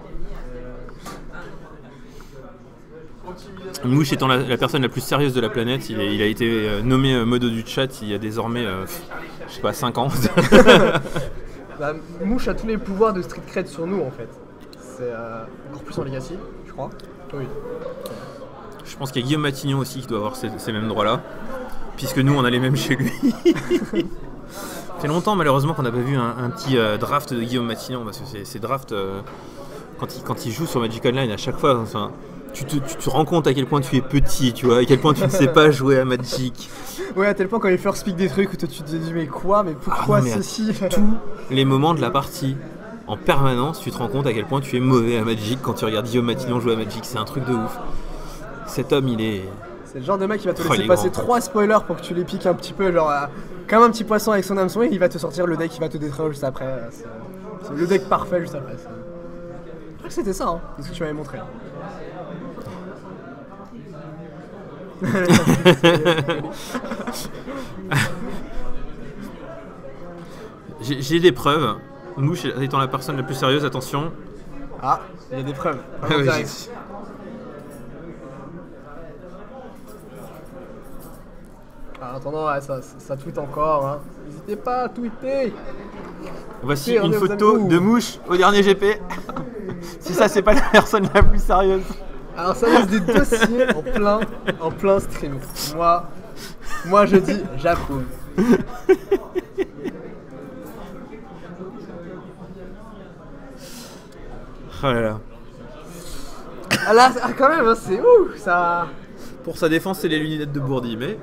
Mouche étant la personne la plus sérieuse de la planète, il a été nommé modo du chat il y a désormais, je sais pas, 5 ans. Bah, Mouche a tous les pouvoirs de Street Cred sur nous en fait. C'est encore plus en Legacy, je crois. Oui. Je pense qu'il y a Guillaume Matignon aussi qui doit avoir ces mêmes droits-là, puisque nous on a les mêmes chez lui. Ça fait longtemps malheureusement qu'on n'a pas vu un petit draft de Guillaume Matignon, parce que ces drafts, quand il joue sur Magic Online à chaque fois, enfin, tu te rends compte à quel point tu es petit, tu vois, à quel point tu ne sais pas jouer à Magic. Ouais, à tel point quand il first pick des trucs où toi tu te dis mais quoi, mais pourquoi non, mais ceci tous les moments de la partie, en permanence, tu te rends compte à quel point tu es mauvais à Magic quand tu regardes Guillaume Matignon jouer à Magic, c'est un truc de ouf. Cet homme, il est... C'est le genre de mec qui va te Oh, laisser il est passer grand. 3 spoilers pour que tu les piques un petit peu, genre comme un petit poisson avec son hameçon, et il va te sortir le deck qui va te détruire juste après. C'est le deck parfait juste après. Je crois que c'était ça, hein, de ce que tu m'avais montré. J'ai des preuves. Mouche étant la personne la plus sérieuse, attention. Ah, il y a des preuves. Ah oui, En attendant, ouais, ça tweet encore. Hein. N'hésitez pas à tweeter. Voici Ok, on une est aux photo amis. de Mouche au dernier GP. Si ça, c'est pas la personne la plus sérieuse. Alors ça laisse des dossiers en plein stream. Moi je dis j'approuve. Oh là là. Ah là, quand même, hein, c'est ouf ça. Pour sa défense, c'est les lunettes de Bourdi, mais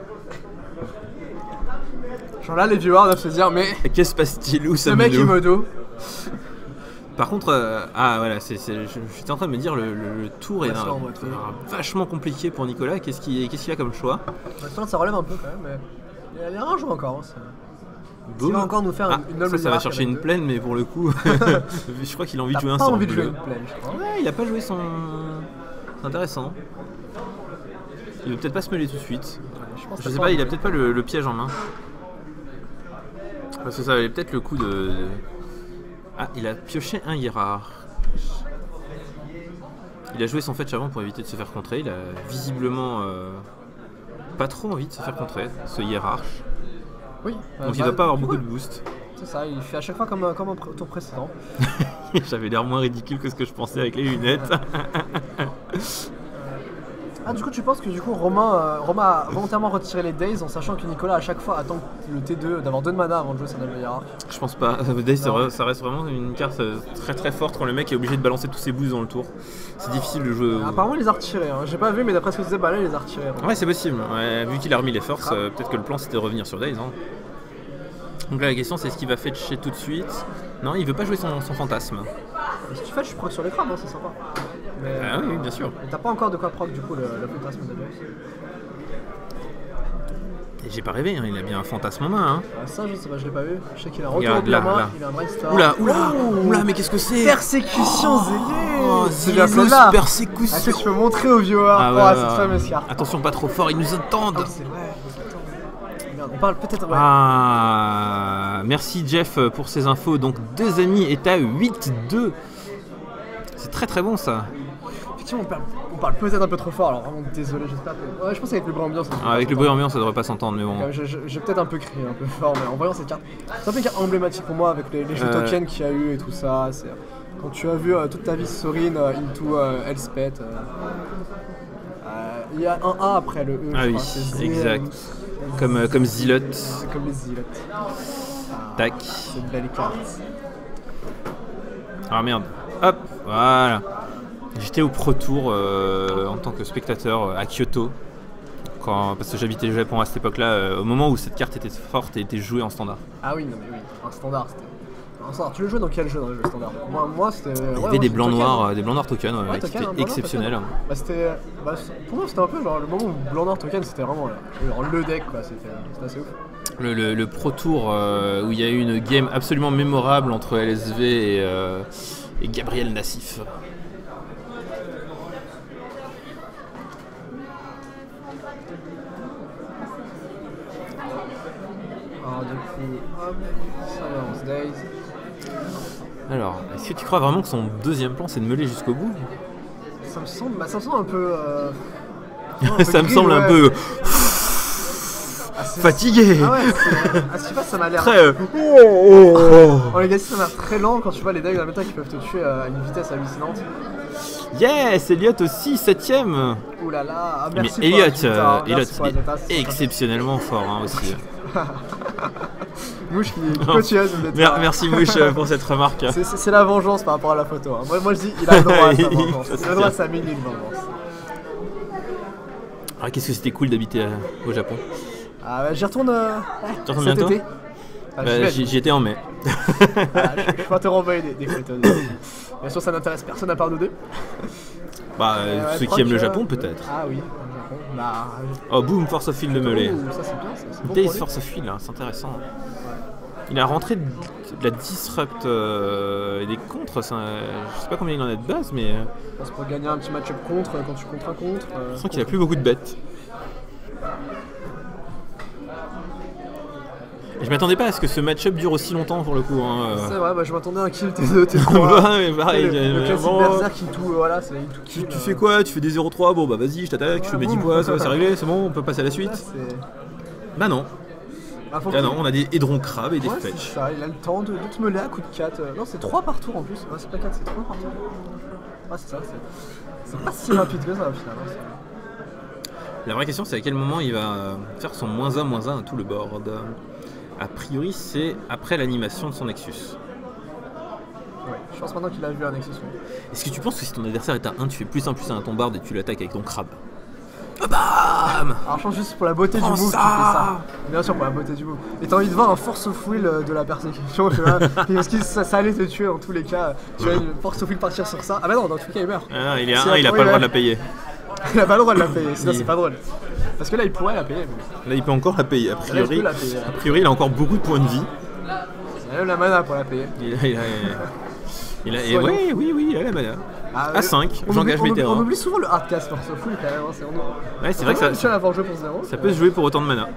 Genre là, les viewers doivent se dire, mais que se passe-t-il où ce mec est modo. Par contre, voilà, j'étais en train de me dire le tour est vachement compliqué pour Nicolas. Qu'est-ce qu'il a comme choix? Maintenant, ça relève un peu quand même, mais il y a un jeu encore. Hein, Boum. il va encore nous faire une noble ça va chercher une plaine, mais pour le coup, je crois qu'il a envie de jouer un pas sort envie de jouer bleu. une plaine, je crois. Ouais, il a pas joué son. C'est intéressant. Il veut peut-être pas se mêler tout de suite. pense Je sais pas, il a peut-être pas le piège en main. Parce que ça valait peut-être le coup de. Ah, il a pioché un hiérarque. Il a joué son fetch avant pour éviter de se faire contrer. Il a visiblement pas trop envie de se faire contrer, ce hiérarche. Oui. Donc il doit pas avoir beaucoup de boost. C'est ça, il fait à chaque fois comme un tour précédent. J'avais l'air moins ridicule que ce que je pensais avec les lunettes. Ah, du coup, tu penses que du coup Romain a volontairement retiré les Days en sachant que Nicolas à chaque fois attend le T2 d'avoir 2 de mana avant de jouer sa noble hiérarque? Je pense pas. Days, ça reste vraiment une carte très très forte quand le mec est obligé de balancer tous ses boosts dans le tour. C'est difficile de jouer. Apparemment, il les a retirés. Hein. J'ai pas vu, mais d'après ce que tu disais, bah là, il les a retirés. Donc. Ouais, c'est possible. Ouais, vu qu'il a remis les forces, peut-être que le plan c'était de revenir sur Days. Hein. Donc là, la question c'est est-ce qu'il va fetcher tout de suite? Non, il veut pas jouer son fantasme. Et si tu fais, je proc sur les crabes, hein, c'est sympa. Mais, Ah oui, bien sûr. T'as pas encore de quoi proc du coup le fantasme de Days. Et j'ai pas rêvé, hein, il a bien un fantasme en main. Hein. Ah, ça, je sais pas, je l'ai pas vu. Je sais qu'il a un retour Regarde, de la là, main, là. il a un brainstorm. Oula, mais qu'est-ce que c'est? Persécution Zélier. C'est bien Zélos celle-là. persécution. Est-ce que tu peux montrer aux viewers cette fameuse carte? Attention, pas trop fort, ils nous entendent. Ah, c'est vrai, Regarde, on parle peut-être. Ouais. Ah, merci Jeff pour ces infos. Donc, 2 amis est à 8-2. C'est très très bon ça. Effectivement, on parle peut-être un peu trop fort, alors vraiment désolé, j'espère que. Ouais, je pense qu'avec le bruit ambiance. Avec le bruit ambiant, ça devrait pas s'entendre, mais bon. J'ai peut-être un peu crié un peu fort, mais en voyant cette carte, c'est un peu une carte emblématique pour moi avec les jeux tokens qu'il y a eu et tout ça. Quand tu as vu toute ta vie Sorin into Elspeth, il y a un A après le E. Ah oui, exact. Comme Zilot. C'est comme les Zilots. Tac. C'est une belle carte. Ah merde. Hop, voilà. J'étais au Pro Tour en tant que spectateur à Kyoto. Parce que j'habitais au Japon à cette époque-là, au moment où cette carte était forte et était jouée en standard. Ah oui, non mais oui, un standard c'était. Un standard. Tu le jouais dans quel jeu dans le jeu standard? Moi c'était. Il y avait des blancs noirs token, Ouais, qui token, étaient exceptionnels. Bah, c'était. Pour moi c'était un peu genre le moment où blanc noir token c'était vraiment genre, le deck quoi, c'était assez ouf. Le Pro Tour où il y a eu une game absolument mémorable entre LSV et Gabriel Nassif. Alors du coup, hop, Silence Days. Alors, est-ce que tu crois vraiment que son deuxième plan c'est de meuler jusqu'au bout? Ça me semble un peu. Ça me semble un peu fatigué. Ah ouais, je sais pas, ça m'a l'air. Très. En Legacy, ça m'a l'air très lent quand tu vois les decks dans la méta qui peuvent te tuer à une vitesse hallucinante. Yes, Elliot aussi, 7ème. Ouh là là, ah, Mais merci Elliot, pour la data, est exceptionnellement fort hein, aussi. Mouche qui cautionne. Merci Mouche pour cette remarque. C'est la vengeance par rapport à la photo. Hein. Moi je dis, il a le droit à sa vengeance. Il a le droit à sa mini vengeance. Ah, qu'est-ce que c'était cool d'habiter au Japon. Ah bah, j'y retourne Tu retournes cet bientôt été. Ah, j'y étais en mai. Je peux te renvoyer des photos. Bien sûr, ça n'intéresse personne à part nous deux. Bah, ceux qui aiment le Japon, peut-être. Ah oui, le Japon. Bah, oh, boum, Force of Field de meulé. ça c'est bien, c'est bon. Days Force of Field, hein, c'est intéressant. Ouais. Il a rentré de la disrupt et des contres. Je sais pas combien il en a de base, mais. Je pense pour gagner un petit match-up contre quand tu contre un contre. Je sens qu'il a plus beaucoup de bêtes. Et je m'attendais pas à ce que ce match-up dure aussi longtemps pour le coup. Hein. C'est vrai, bah, je m'attendais à un kill T2, T3. Bah, mais pareil, le classique berserk qui tout, voilà, c'est tout tu kill. fais quoi? Tu fais des 0-3, bon bah vas-y, je t'attaque, je fais mes 10 points, ça va, c'est réglé, c'est bon, on peut passer à la suite. Bah non. Ah non, on a des hédrons crabes et des c'est fetch. ça, il a le temps de te meuler à coup de 4. Non, c'est 3 par tour en plus. Ouais, c'est pas 4, c'est 3 par tour. Ouais, c'est ça, c'est pas si rapide que ça au final. Hein, la vraie question, c'est à quel moment il va faire son -1/-1 à tout le board. A priori, c'est après l'animation de son Nexus. Ouais, je pense maintenant qu'il a vu un Nexus. Est-ce que tu penses que si ton adversaire est à 1, tu fais +1/+1 à ton board et tu l'attaques avec ton crabe? Bam! Alors je pense juste pour la beauté du move, tu fais ça. Bien sûr, pour la beauté du move. Et t'as envie de voir un force of will de la persécution, tu vois. Parce que ça allait te tuer dans tous les cas. Tu vois une force of will partir sur ça. Ah bah non, dans tous les cas il meurt. Ah, il est à 1, il a pas le droit de la payer. Il a pas le droit de la payer, sinon c'est pas drôle. Parce que là il pourrait la payer. Là il peut encore la payer, a priori. Là, il a priori il a encore beaucoup de points de vie. Il a même la mana pour la payer. Et oui, il a la mana. Ah, à 5, j'engage mes terrains. On oublie souvent le hardcast force of will quand même. Hein, ouais, c'est vrai que ça peut se jouer pour autant de mana.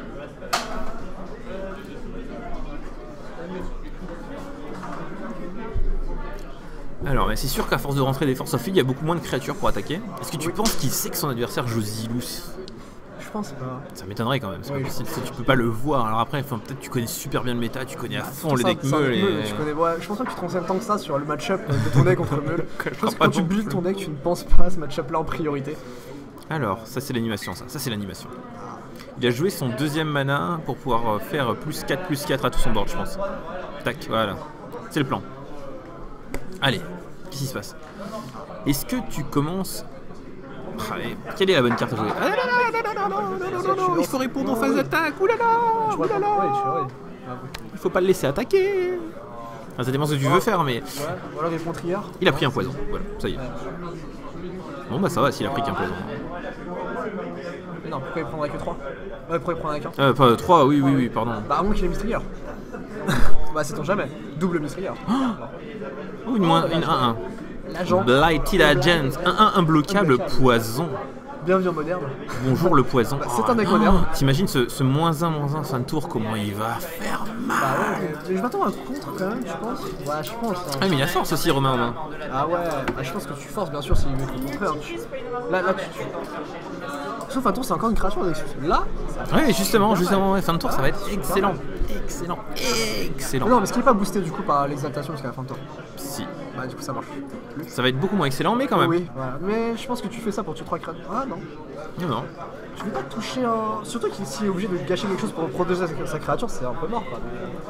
Alors, mais c'est sûr qu'à force de rentrer des forces of field, il y a beaucoup moins de créatures pour attaquer. Est-ce que tu penses qu'il sait que son adversaire joue Zilus? Je pense pas. Ça m'étonnerait quand même, c'est pas possible, tu peux pas le voir. Alors après, peut-être tu connais super bien le méta, tu connais à fond le deck meule. Je pense pas que tu te renseignes tant que ça sur le match-up de ton deck contre meule. Je pense que quand tu builds ton deck, tu ne penses pas à ce match-up là en priorité. Alors, ça c'est l'animation, ça c'est l'animation. Il a joué son deuxième mana pour pouvoir faire +4/+4 à tout son board, je pense. Tac, voilà. C'est le plan. Allez, qu'est-ce qui se passe? Est-ce que tu commences... quelle est la bonne carte à jouer? Non, il faut répondre en phase d'attaque. Oulala. Il faut pas le laisser attaquer. Enfin, ça dépend ce que tu veux faire, mais... Voilà, répond Triard. Il a pris un poison, voilà, ça y est. Bon bah ça va s'il a pris qu'un poison. Non, pourquoi il prendrait que 3? Ouais, pourquoi il prendrait qu'un? Enfin, 3, oui, pardon. Bah à moins qu'il ait Mistrier. Bah c'est ton jamais. Double Mistrier. Oh, une 1-1. L'agent. Blighted Agent. 1-1 imbloquable poison. Bienvenue en moderne. Bonjour le poison. Bah, c'est un deck moderne. T'imagines ce -1/-1 fin de tour, comment il va faire mal. Bah ouais, je m'attends à un contre quand même, tu penses? Ouais, je pense. Hein. Ah mais il a force aussi Romain. Ah ouais, bah, je pense que tu forces bien sûr s'il veut te contrer. Hein. Là tu... Sauf un tour, c'est encore une créature Nexus. Là ouais, justement, ouais, fin de tour ça va être excellent. Non, mais est-ce qu'il est pas boosté du coup par l'exaltation jusqu'à la fin de tour? Si. Bah Bah, du coup, ça marche. Ça va être beaucoup moins excellent, mais quand même. Oui, voilà. Mais je pense que tu fais ça pour tuer 3 créatures. Ah non. Non. Tu veux pas toucher un. Surtout qu'il s'il est obligé de gâcher quelque chose pour protéger sa créature, c'est un peu mort quoi.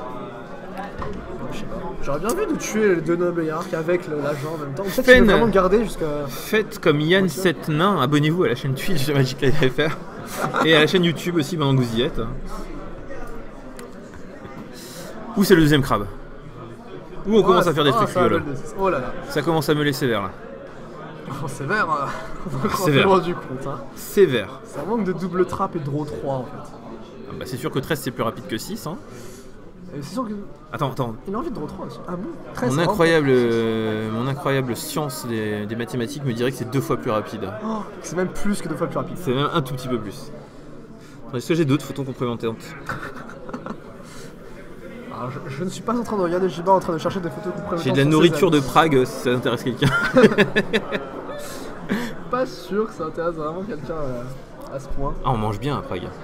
Je sais pas. J'aurais bien vu de tuer les 2 nobles hiérarques avec l'agent en même temps. Peut-être qu'il veut vraiment le garder jusqu'à. Faites comme Yann 7 nains, abonnez-vous à la chaîne Twitch de Magic Life FR et à la chaîne YouTube aussi pendant que vous y êtes. Où c'est le deuxième crabe? Où on commence à faire des trucs rigolos. Oh là là. Ça commence à meuler sévère là. Oh, sévère, sévère. On du compte, hein. Sévère. Ça manque de double trappe et de draw 3 en fait. Ah bah c'est sûr que 13 c'est plus rapide que 6 hein. C'est sûr que. Attends. Il a envie de draw 3 aussi. Ah bon 13, mon incroyable science des mathématiques me dirait que c'est 2 fois plus rapide. Oh, c'est même plus que 2 fois plus rapide. C'est même un tout petit peu plus. Est-ce que j'ai d'autres photos complémentaires? Alors, je ne suis pas en train de regarder Jiba en train de chercher des photos complémentaires. J'ai de la nourriture de Prague si ça intéresse quelqu'un. Pas sûr que ça intéresse vraiment quelqu'un à ce point. Ah, on mange bien à Prague.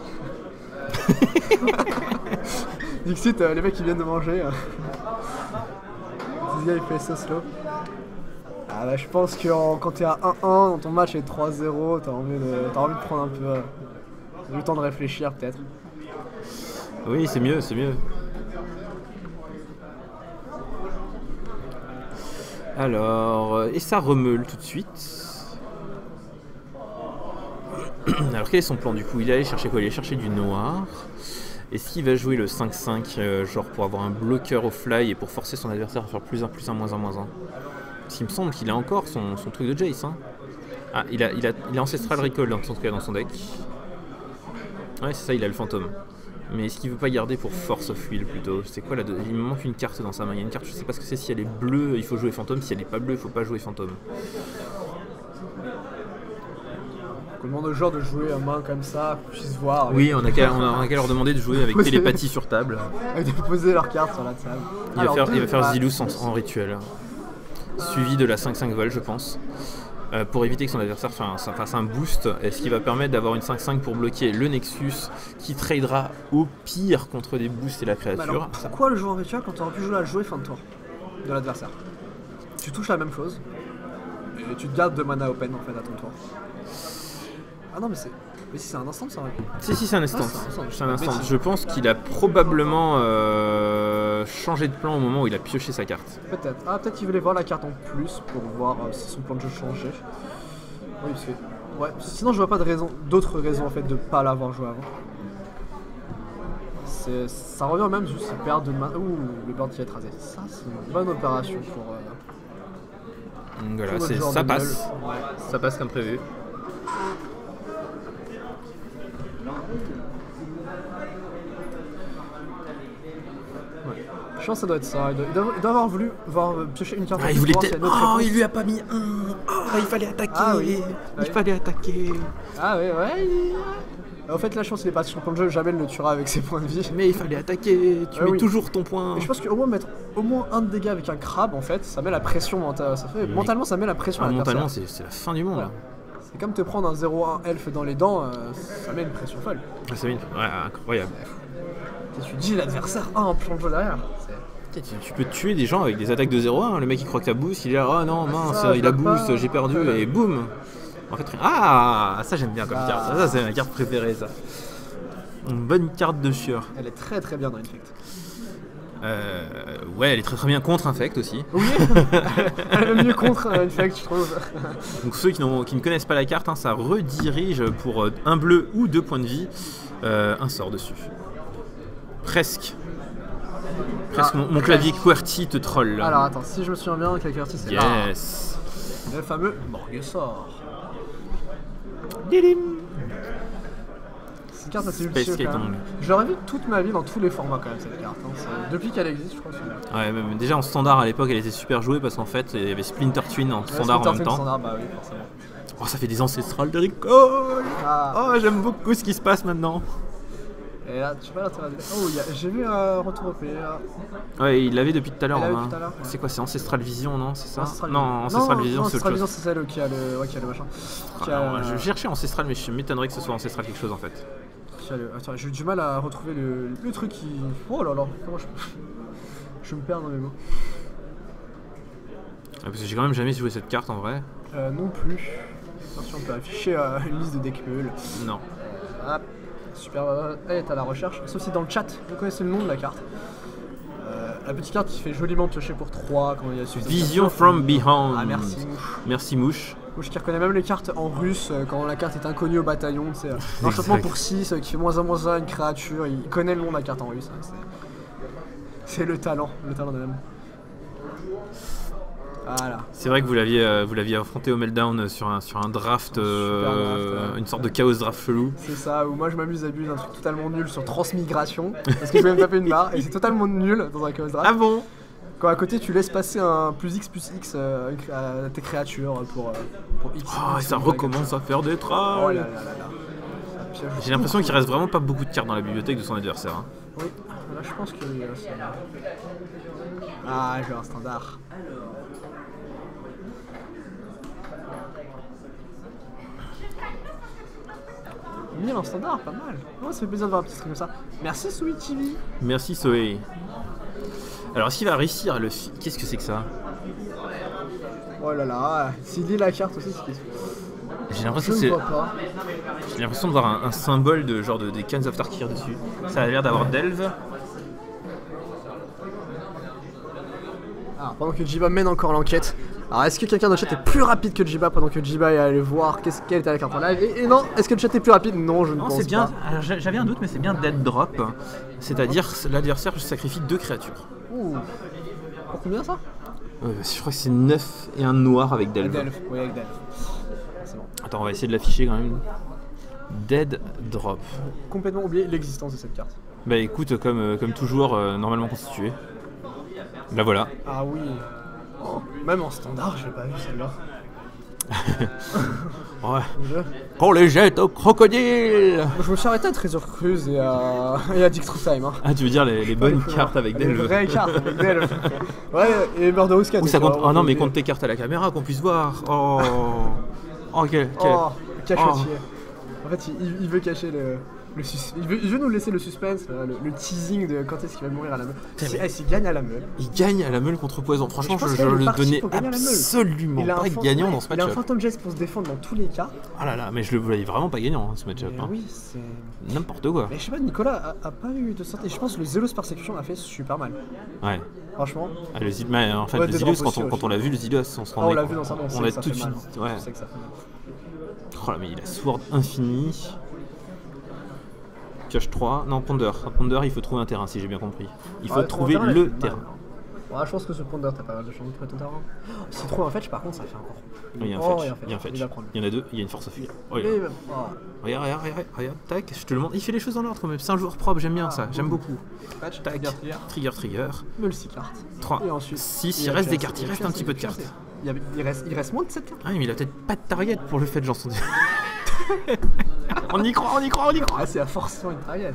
Dixit, les mecs qui viennent de manger. Ce gars il fait ça slow. Ah bah je pense que quand t'es à 1-1, dans ton match est 3-0, t'as envie de prendre un peu le temps de réfléchir peut-être. Oui, c'est mieux, c'est mieux. Alors, et ça remeule tout de suite. Alors quel est son plan du coup? Il est allé chercher quoi? Il est allé chercher du noir. Est-ce qu'il va jouer le 5-5 genre pour avoir un bloqueur au fly et pour forcer son adversaire à faire +1, +1, -1, -1? Parce qu'il me semble qu'il a encore son truc de Jace hein. Ah, il a Ancestral Recall dans son deck. Ouais c'est ça, il a le fantôme. Mais est-ce qu'il veut pas garder pour Force of Will plutôt? C'est quoi il me manque une carte dans sa main. Il y a une carte, je sais pas ce que c'est. Si elle est bleue, il faut jouer fantôme. Si elle est pas bleue, il faut pas jouer fantôme. On demande aux joueurs de jouer à main comme ça, qu'on puisse voir. Oui, on a qu'à leur demander de jouer avec télépathie sur table. Avec de poser leurs cartes sur la table. Il va faire Zilus en rituel. Suivi de la 5-5 vol, je pense. Pour éviter que son adversaire fasse un boost, ce qui va permettre d'avoir une 5-5 pour bloquer le Nexus qui tradera au pire contre des boosts et la créature. Alors, pourquoi le jouer en rituel quand tu aurais pu jouer à jouer fin de tour de l'adversaire? Tu touches la même chose et tu te gardes 2 mana open en fait à ton tour. Ah non mais si c'est un instant ça aurait pu. Si c'est un instant. C'est un instant. Je pense qu'il a probablement changé de plan au moment où il a pioché sa carte. Peut-être. Ah peut-être qu'il voulait voir la carte en plus pour voir si son plan de jeu changeait. Oui parce que. Ouais. Sinon je vois pas d'autres raisons en fait de pas l'avoir joué avant. Ça revient même juste à perdre de mana. Ouh le board qui est écrasé. Ça c'est une bonne opération pour. Voilà, ça passe. Ouais. Ça passe comme prévu. Je pense que ça doit être ça. Il doit avoir voulu piocher une carte. Ah, il voulait il lui a pas mis un. Il fallait attaquer. Ah, oui. Il fallait attaquer. Ah ouais. En fait, là, je pense qu'il est pas sur le plan de jeu. Jamais il le tuera avec ses points de vie. Mais il fallait attaquer. Tu mets toujours ton point. Et je pense qu'au moins mettre au moins un de dégâts avec un crabe, en fait, ça met la pression mentale. Mentalement, ça met la pression à l'adversaire. Mentalement, c'est la fin du monde. Voilà. C'est comme te prendre un 0-1 elfe dans les dents, ça met une pression folle. Ça met incroyable. Tu dis l'adversaire un plan de jeu derrière. Tu peux tuer des gens avec des attaques de 0-1, hein. Le mec il croit que t'as boost, il est là, oh non mince, il a boost, j'ai perdu, et boum. En fait, ça j'aime bien comme carte, ça c'est ma carte préférée ça. Une bonne carte de chieur. Elle est très très bien dans Infect. Ouais, elle est très très bien contre Infect aussi. Oui, elle est mieux contre Infect je trouve. Donc ceux qui ne connaissent pas la carte, hein, ça redirige pour un bleu ou 2 points de vie un sort dessus. Presque mon clavier QWERTY te troll. Alors attends, si je me souviens bien, avec la QWERTY c'est yes. Le fameux Morguesor. Didim. Cette carte assez utile quand même. Je l'aurais vu toute ma vie dans tous les formats quand même cette carte. Hein. Depuis qu'elle existe je crois. Ouais, même déjà en standard à l'époque elle était super jouée parce qu'en fait il y avait Splinter Twin en standard en même temps. Standard, bah oui, forcément. Oh ça fait des ancestrales de recall. Oh j'aime beaucoup ce qui se passe maintenant. Et là, tu vois l'intérêt de... Oh, j'ai vu un retour au PA. Ouais, il l'avait depuis tout à l'heure. Ouais. C'est quoi, c'est Ancestral Vision, non? C'est ça? Ancestral Vision, c'est autre chose. C'est celle qui a le machin. Je cherchais Ancestral, mais je m'étonnerais que ce soit Ancestral quelque chose en fait. Attends, j'ai eu du mal à retrouver le truc qui... Oh là là, comment je me perds dans mes mots. Parce que j'ai quand même jamais joué cette carte en vrai. Non plus. Attention, on peut afficher une liste de deck meul. Non. Hop, super. Elle est à la recherche. Sauf si dans le chat, vous connaissez le nom de la carte. La petite carte qui fait joliment piocher pour 3 quand il y a suffisamment. Vision from behind. Ah, merci Mouche. Merci Mouche. Mouche qui reconnaît même les cartes en russe quand la carte est inconnue au bataillon. C'est un enchantement pour 6 qui fait -1/-1 une créature. Il connaît le nom de la carte en russe. Hein, c'est le talent de l'homme. Voilà. C'est vrai que vous l'aviez affronté au Meltdown sur un draft, une sorte de chaos draft chelou. C'est ça, où moi je m'amuse à buter un truc totalement nul sur transmigration, parce que je vais me taper une barre, et c'est totalement nul dans un chaos draft. Ah bon? Quand à côté tu laisses passer un +X à tes créatures pour X. Oh, ça recommence à faire des trolls. Oh là là là là. J'ai l'impression qu'il reste vraiment pas beaucoup de cartes dans la bibliothèque de son adversaire. Hein. Oui, là je pense que... Ah, j'ai un standard. Mille en standard, pas mal. Oh, ça fait plaisir de voir un petit truc comme ça. Merci Sweet TV. Merci Soé. Alors est-ce qu'il va réussir à le... Qu'est-ce que c'est que ça? Oh là là, s'il lit la carte aussi, c'est... J'ai l'impression de voir un symbole de genre des Cans of Tarkir dessus. Ça a l'air d'avoir Delve. Ah, pendant que Jiba mène encore l'enquête. Alors est-ce que quelqu'un dans le chat est plus rapide que Jiba pendant que Jiba est allé voir quelle était la carte en live et non, est-ce que le chat est plus rapide? Non, je ne pense pas. C'est bien, j'avais un doute mais c'est bien Dead Drop. C'est-à-dire l'adversaire sacrifie 2 créatures. Ouh. Pour combien ça? Je crois que c'est 9 et un noir avec Delve. Oui, avec Delve. C'est bon. Attends, on va essayer de l'afficher quand même. Dead Drop. Complètement oublié l'existence de cette carte. Bah écoute, comme toujours, normalement constitué. Là voilà. Ah oui. Oh, même en standard, j'ai pas vu celle-là. Ouais. Qu'on les jette au crocodile. Je me suis arrêté à Treasure Cruise et à Dick True Time. Hein. Ah, tu veux dire les bonnes cartes avec Delve? Les vraies cartes avec Delve. Ouais, et Murderous Cat. Ça compte... Oh non, mais compte tes cartes à la caméra qu'on puisse voir. Oh. Oh, quel... Oh, cachotier. En fait, il veut cacher il veut nous laisser le suspense, le teasing de quand est-ce qu'il va mourir à la meule. S'il gagne à la meule. Il gagne à la meule contre Poison. Franchement, je le donnais absolument pas gagnant dans ce match-up. Il a un Phantom Jets pour se défendre dans tous les cas. Ah là là, mais je le voyais vraiment pas gagnant ce match-up. Hein. Oui, c'est... N'importe quoi. Mais je sais pas, Nicolas a pas eu de sortie. Je pense que le Zelos Persecution a fait super mal. Ouais. Franchement. Ah, le Zidman, en fait, le Zidus, quand on l'a vu, le Zidus, on se rendait. On l'a vu dans ça, on a tout de suite. Ouais. Je sais que ça fait mal. Oh là, mais il a Sword infini. Pioche 3, non Ponder. Ponder, il faut trouver un terrain si j'ai bien compris. Il faut trouver le terrain. Ouais, je pense que ce Ponder, t'as pas mal de chance de trouver ton terrain. S'il trouve un fetch, par contre, ça fait encore. Il y a un fetch. Il y en a 2, il y a une force of fury. Oh, regarde, tac, je te le montre. Il fait les choses dans l'ordre quand même. C'est un joueur propre, j'aime bien ça, j'aime beaucoup. Tac, trigger. Meule 6 cartes. 3, 6, il reste des cartes, il reste un petit peu de cartes. Il reste moins de 7 cartes. Ah oui, mais il a peut-être pas de target pour le fait, j'en sens. On y croit. Ah, c'est à force sur une target.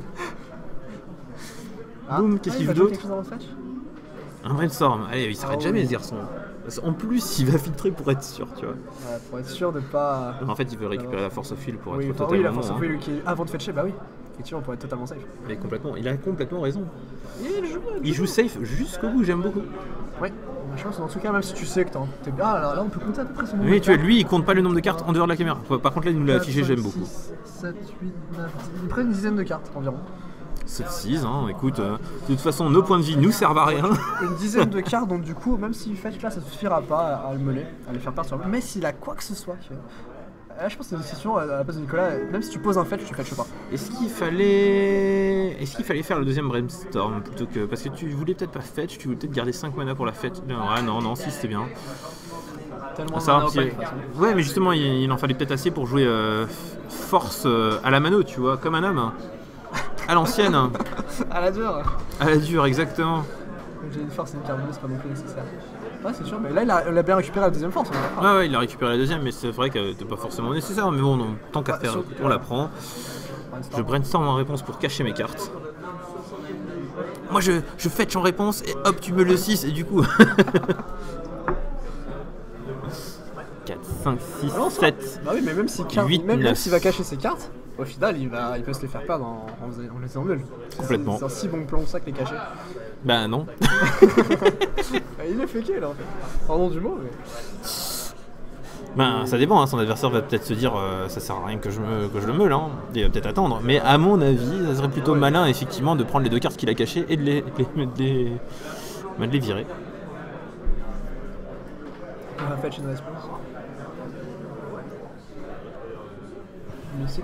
Boum, qu'est-ce qu'il joue d'autre? Un brainstorm. Allez, il s'arrête jamais ce garçon. En plus, il va filtrer pour être sûr, tu vois. Ouais, pour être sûr de pas... En fait, il veut récupérer la force of fil pour être totalement... Oui, la force of fil qui est avant de fetcher, bah oui. Effectivement, pour être totalement safe. Mais complètement, il a complètement raison. Il joue safe jusqu'au bout, j'aime beaucoup. Ouais, je pense en tout cas, même si tu sais que t'es bien, là on peut compter à peu près son nombre. Oui, tu vois, lui il compte pas le nombre de cartes en dehors de la caméra. Par contre, là il nous l'a affiché, j'aime beaucoup. 7, 8, 9, près une dizaine de cartes environ. 7-6, hein, écoute, de toute façon, nos points de vie nous servent à rien. Une dizaine de cartes, donc du coup, même s'il fetch là, ça suffira pas à le meuler, à les faire perdre sur le. Mais s'il a quoi que ce soit, tu vois. Là, je pense que c'est une décision à la place de Nicolas, même si tu poses un fetch, tu fetches pas. Est-ce qu'il fallait faire le deuxième brainstorm plutôt que. Parce que tu voulais peut-être pas fetch, tu voulais peut-être garder 5 mana pour la fetch. Non, si c'était bien. Tellement ouais, mais justement, il en fallait peut-être assez pour jouer force à la mano, tu vois, comme un homme. À l'ancienne. À la dure. À la dure, exactement. J'ai une force et une carte bleue, c'est pas non plus nécessaire. Ouais, c'est sûr, mais là il a bien récupéré la deuxième force. Ouais, il a récupéré la deuxième, mais c'est vrai qu'elle n'était pas forcément nécessaire. Mais bon, non, tant qu'à faire, on la prend. Je brainstorm en réponse pour cacher mes cartes. Moi je fetch en réponse et hop, tu me le 6 et du coup. 4, 5, 6, 7. Bah oui, mais même s'il 8, même s'il va cacher ses cartes, au final, il peut se les faire perdre en les faisant nul. Complètement. C'est un si bon plan que ça que les cacher. Ben non. Il est féqué là en fait. Pardon du mot, mais. Ben ça dépend, hein. Son adversaire va peut-être se dire ça sert à rien que je le meule, hein. Il va peut-être attendre. Mais à mon avis, ça serait plutôt malin effectivement de prendre les 2 cartes qu'il a cachées et de les virer. On va fetch une réponse. 1006.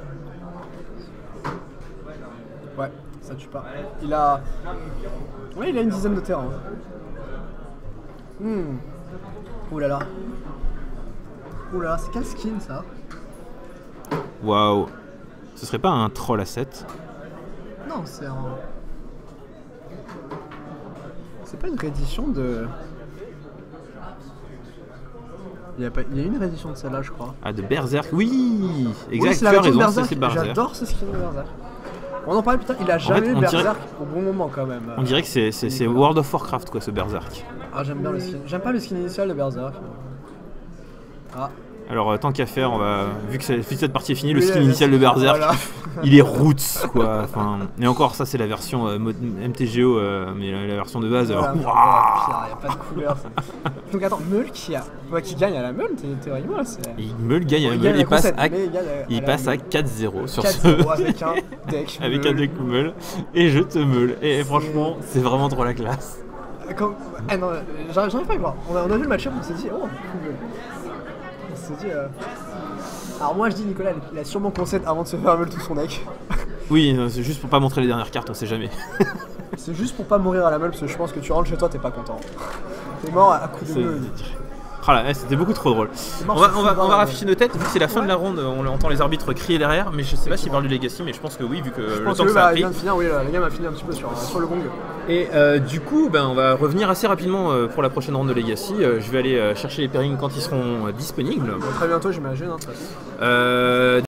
Ouais, ça tue pas. Il a une dizaine de terrains. Ouh là là. Ouh là là, c'est quel skin ça? Waouh. Ce serait pas un troll à 7? Non, c'est un... C'est pas une réédition de... Il y a une réédition de celle-là, je crois. Ah, de Berserk, oui. Exact, Oui, tu as raison, c'est Berserk. J'adore ce skin de Berserk. On en parlait, putain, il a jamais eu Berserk au bon moment quand même. On dirait que c'est World of Warcraft quoi, ce Berserk. Ah, j'aime bien le skin. J'aime pas le skin initial de Berserk. Ah. Alors tant qu'à faire, on va, vu que cette partie est finie, le skin initial de Berserk, voilà. Il est roots quoi. Enfin, et encore ça c'est la version MTGO, mais la version de base. Voilà, il n'y a pas de couleur. Donc attends, Meul qui gagne à la Meul, théoriquement là c'est. Meul gagne à la Meul et il passe à 4-0 sur 4-0 avec un deck Meul. Avec un deck Meul et je te Meul. Et franchement, c'est vraiment trop la classe. Ah non, j'arrive pas à croire. On a vu le match-up, on s'est dit oh Meul. On s'est dit. Alors moi je dis Nicolas, il a sûrement concède avant de se faire Meul tout son deck. Oui, c'est juste pour pas montrer les dernières cartes, on sait jamais. C'est juste pour pas mourir à la Meul parce que je pense que tu rentres chez toi, t'es pas content. T'es mort à coup de Meul. Ah là, c'était beaucoup trop drôle. On va rafficher nos têtes, vu que c'est la fin de la ronde, on entend les arbitres crier derrière, mais je sais pas s'ils parlent du Legacy, mais je pense que oui, vu que le temps que ça a pris. Vient de finir, oui, la game a fini un petit peu sur le gong. Et du coup, on va revenir assez rapidement pour la prochaine ronde de Legacy. Je vais aller chercher les pairings quand ils seront disponibles. Très bientôt, j'imagine.